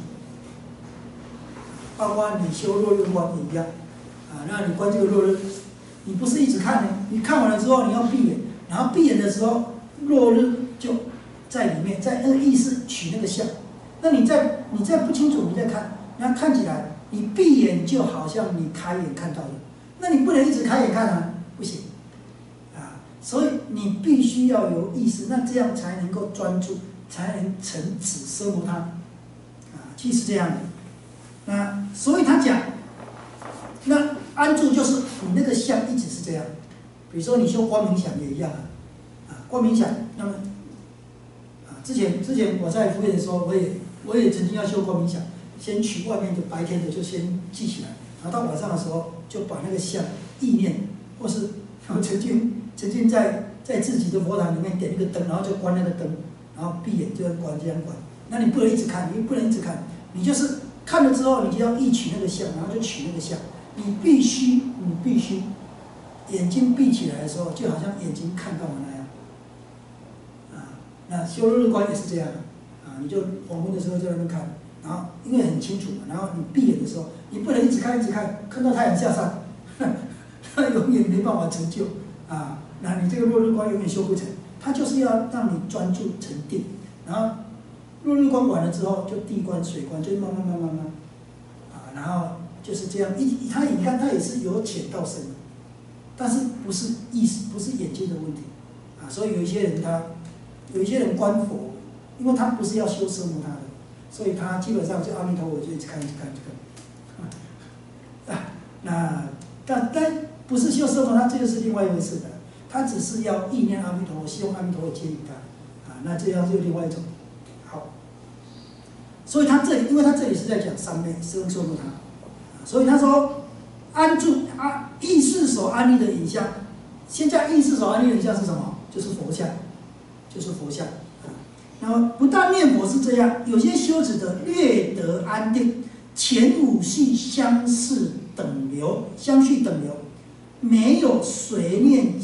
包括你修落日观也一样，啊，那你观这个落日，你不是一直看呢，你看完了之后你要闭眼，然后闭眼的时候，落日就在里面，在那个意识取那个像。那你再你再不清楚，你再看，那看起来你闭眼就好像你开眼看到的，那你不能一直开眼看啊，不行，啊，所以你必须要有意识，那这样才能够专注，才能成止奢摩他，啊，即是这样的。那所以他讲，那安住就是你那个相一直是这样，比如说你修光明想也一样啊，啊，光明想，那么啊，之前之前我在福建的时候，我也。我也曾经要修光明想，先取外面的白天的就先记起来，然后到晚上的时候就把那个相意念，或是我曾经曾经在在自己的佛堂里面点一个灯，然后就关那个灯，然后闭眼就要关这样关。那你不能一直看，你不能一直看，你就是看了之后你就要忆取那个相，然后就取那个相，你必须你必须眼睛闭起来的时候，就好像眼睛看到的那样，啊，那修日观也是这样。你就黄昏的时候在那边看，然后因为很清楚嘛，然后你闭眼的时候，你不能一直看一直看，看到太阳下山，那永远没办法成就啊！那你这个落日观永远修不成，它就是要让你专注沉定，然后落日观完了之后，就地观、水观，就慢慢慢慢慢啊，然后就是这样一，它你看它也是由浅到深的，但是不是意识，不是眼睛的问题啊，所以有一些人他有一些人观佛。因为他不是要修奢摩他的，所以他基本上就阿弥陀佛就一直看一直看一直看，啊，那但但不是修奢摩他，这就是另外一回事的。他只是要意念阿弥陀佛，希望阿弥陀佛接引他，啊，那这样就另外一种。好，所以他这里，因为他这里是在讲三昧奢奢摩他，所以他说安住啊意识所安立的影像，现在意识所安立的影像是什么？就是佛像，就是佛像。然后不但念佛是这样，有些修止的略得安定，前五系相似等流，相续等流，没有随念及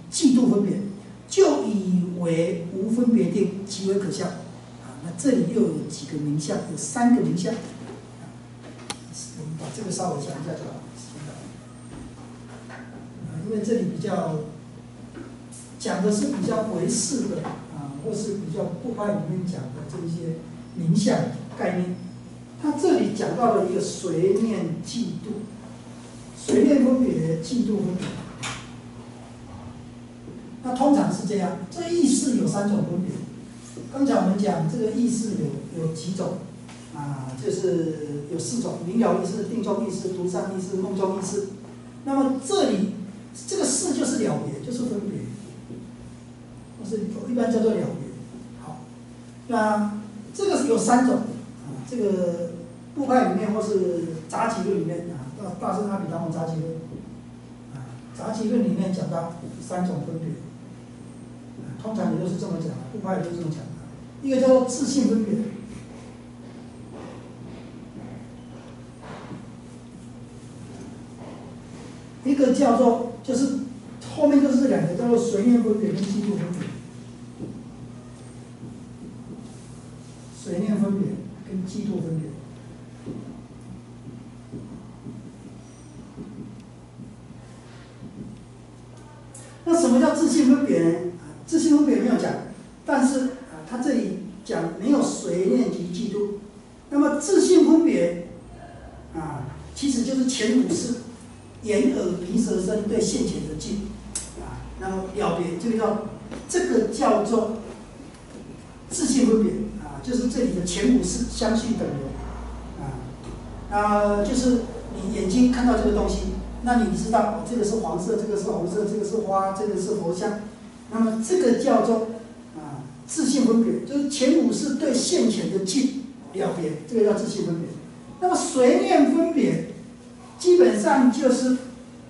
嫉妒分别，就以为无分别定，极为可笑。啊，那这里又有几个名相，有三个名相。啊，我们把这个稍微讲一下就好。啊，因为这里比较讲的是比较唯识的啊，或是比较部派里面讲的这一些名相概念。他这里讲到了一个随念嫉妒，随念分别，嫉妒分别。那通常是这样，这意识有三种分别。刚才我们讲这个意识有有几种啊，就是有四种：明了意识、定中意识、独善意识、梦中意识。那么这里这个识就是了别，就是分别，或是一般叫做了别。好，那这个有三种啊，这个部派里面或是杂集论里面啊，大大圣阿毗达摩杂集论啊，杂集论里面讲到三种分别。通常也都是这么讲的，部派也都是这么讲的。一个叫做自性分别，一个叫做就是后面就是这两个叫做随念分别跟嫉妒分别，随念分别跟嫉妒分别。那什么叫自性分别呢？自性分别没有讲，但是啊，他这里讲没有随念及嫉妒。那么自性分别啊，其实就是前五识眼耳鼻舌身对现前的境啊，那么了别这个叫这个叫做自性分别啊，就是这里的前五识相续等流啊，啊，就是你眼睛看到这个东西，那你知道哦，这个是黄色，这个是红色，这个是花，这个是佛像。那么这个叫做啊自性分别，就是前五识对现前的境了别，这个叫自性分别。那么随念分别，基本上就是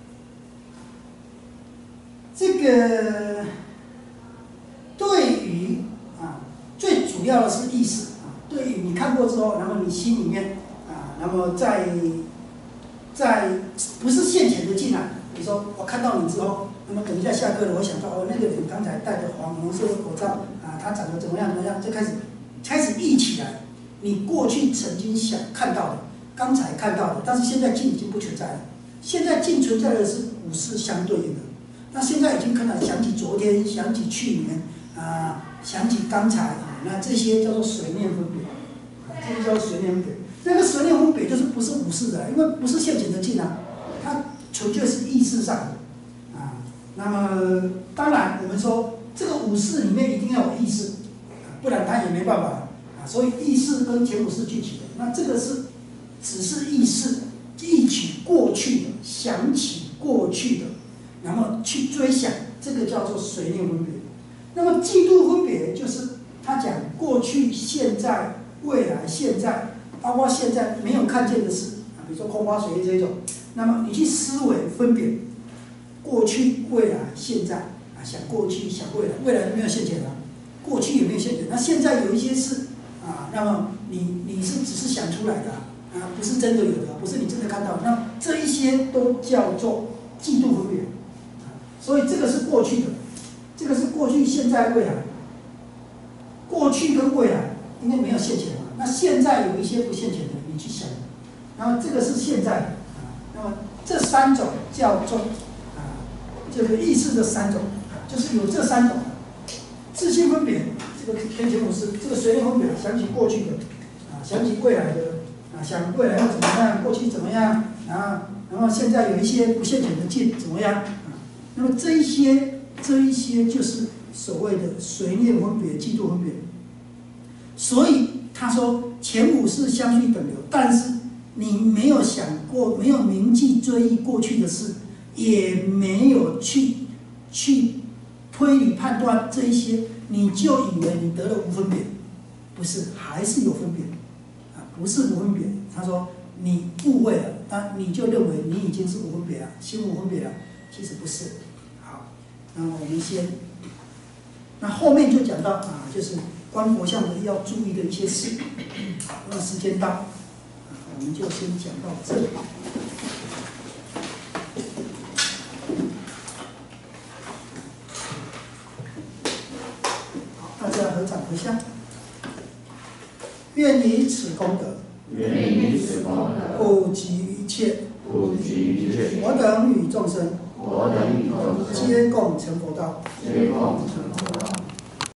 这个对于啊最主要的是意识啊，对于你看过之后，然后你心里面啊，那么在在不是现前的境啊，比如说我看到你之后。那么等一下下课了，我想到哦，那个人刚才戴着黄红色的口罩啊，他长得怎么样怎么样，就开始开始忆起来你过去曾经想看到的，刚才看到的，但是现在境已经不存在了。现在境存在的是五识相对应的，那现在已经看到想起昨天，想起去年啊，想起刚才啊，那这些叫做随念分别，啊，这个叫做随念分别。那个随念分别就是不是五识的，因为不是现前的境啊，它纯粹是意识上的。那么，当然，我们说这个五识里面一定要有意识，不然它也没办法啊。所以意识跟前五识具体的，那这个是只是意识忆起过去的，想起过去的，然后去追想，这个叫做随念分别。那么嫉妒分别就是他讲过去、现在、未来、现在，包括现在没有看见的事啊，比如说空花水月这一种，那么你去思维分别。过去、未来、现在啊，想过去、想未来，未来没有现前啊，过去也没有现前。那现在有一些事啊，那么你你是只是想出来的啊，不是真的有的，不是你真的看到的。那这一些都叫做嫉妒分别啊，所以这个是过去的，这个是过去、现在、未来。过去跟未来应该没有现前嘛，那现在有一些不现前的，你去想。然后这个是现在的啊，那么这三种叫做。这个意识的三种，就是有这三种：自性分别，这个偏前五识；这个随念分别，想起过去的，啊，想起未来的，啊，想未来要怎么样，过去怎么样，啊，然后现在有一些不现前的境怎么样，啊，那么这一些，这一些就是所谓的随念分别、嫉妒分别。所以他说前五识相续等流，但是你没有想过，没有铭记追忆过去的事。也没有去去推理判断这一些，你就以为你得了无分别，不是，还是有分别，啊，不是无分别。他说你误会了，那你就认为你已经是无分别了，心无分别了，其实不是。好，那我们先，那后面就讲到啊，就是观佛像的要注意的一些事。好，那时间到，啊，我们就先讲到这里。 回向，愿以此功德， 愿以此功德， 普及一切， 普及一切， 我等与众生， 我等与众生， 皆共成佛道。 皆共成佛道。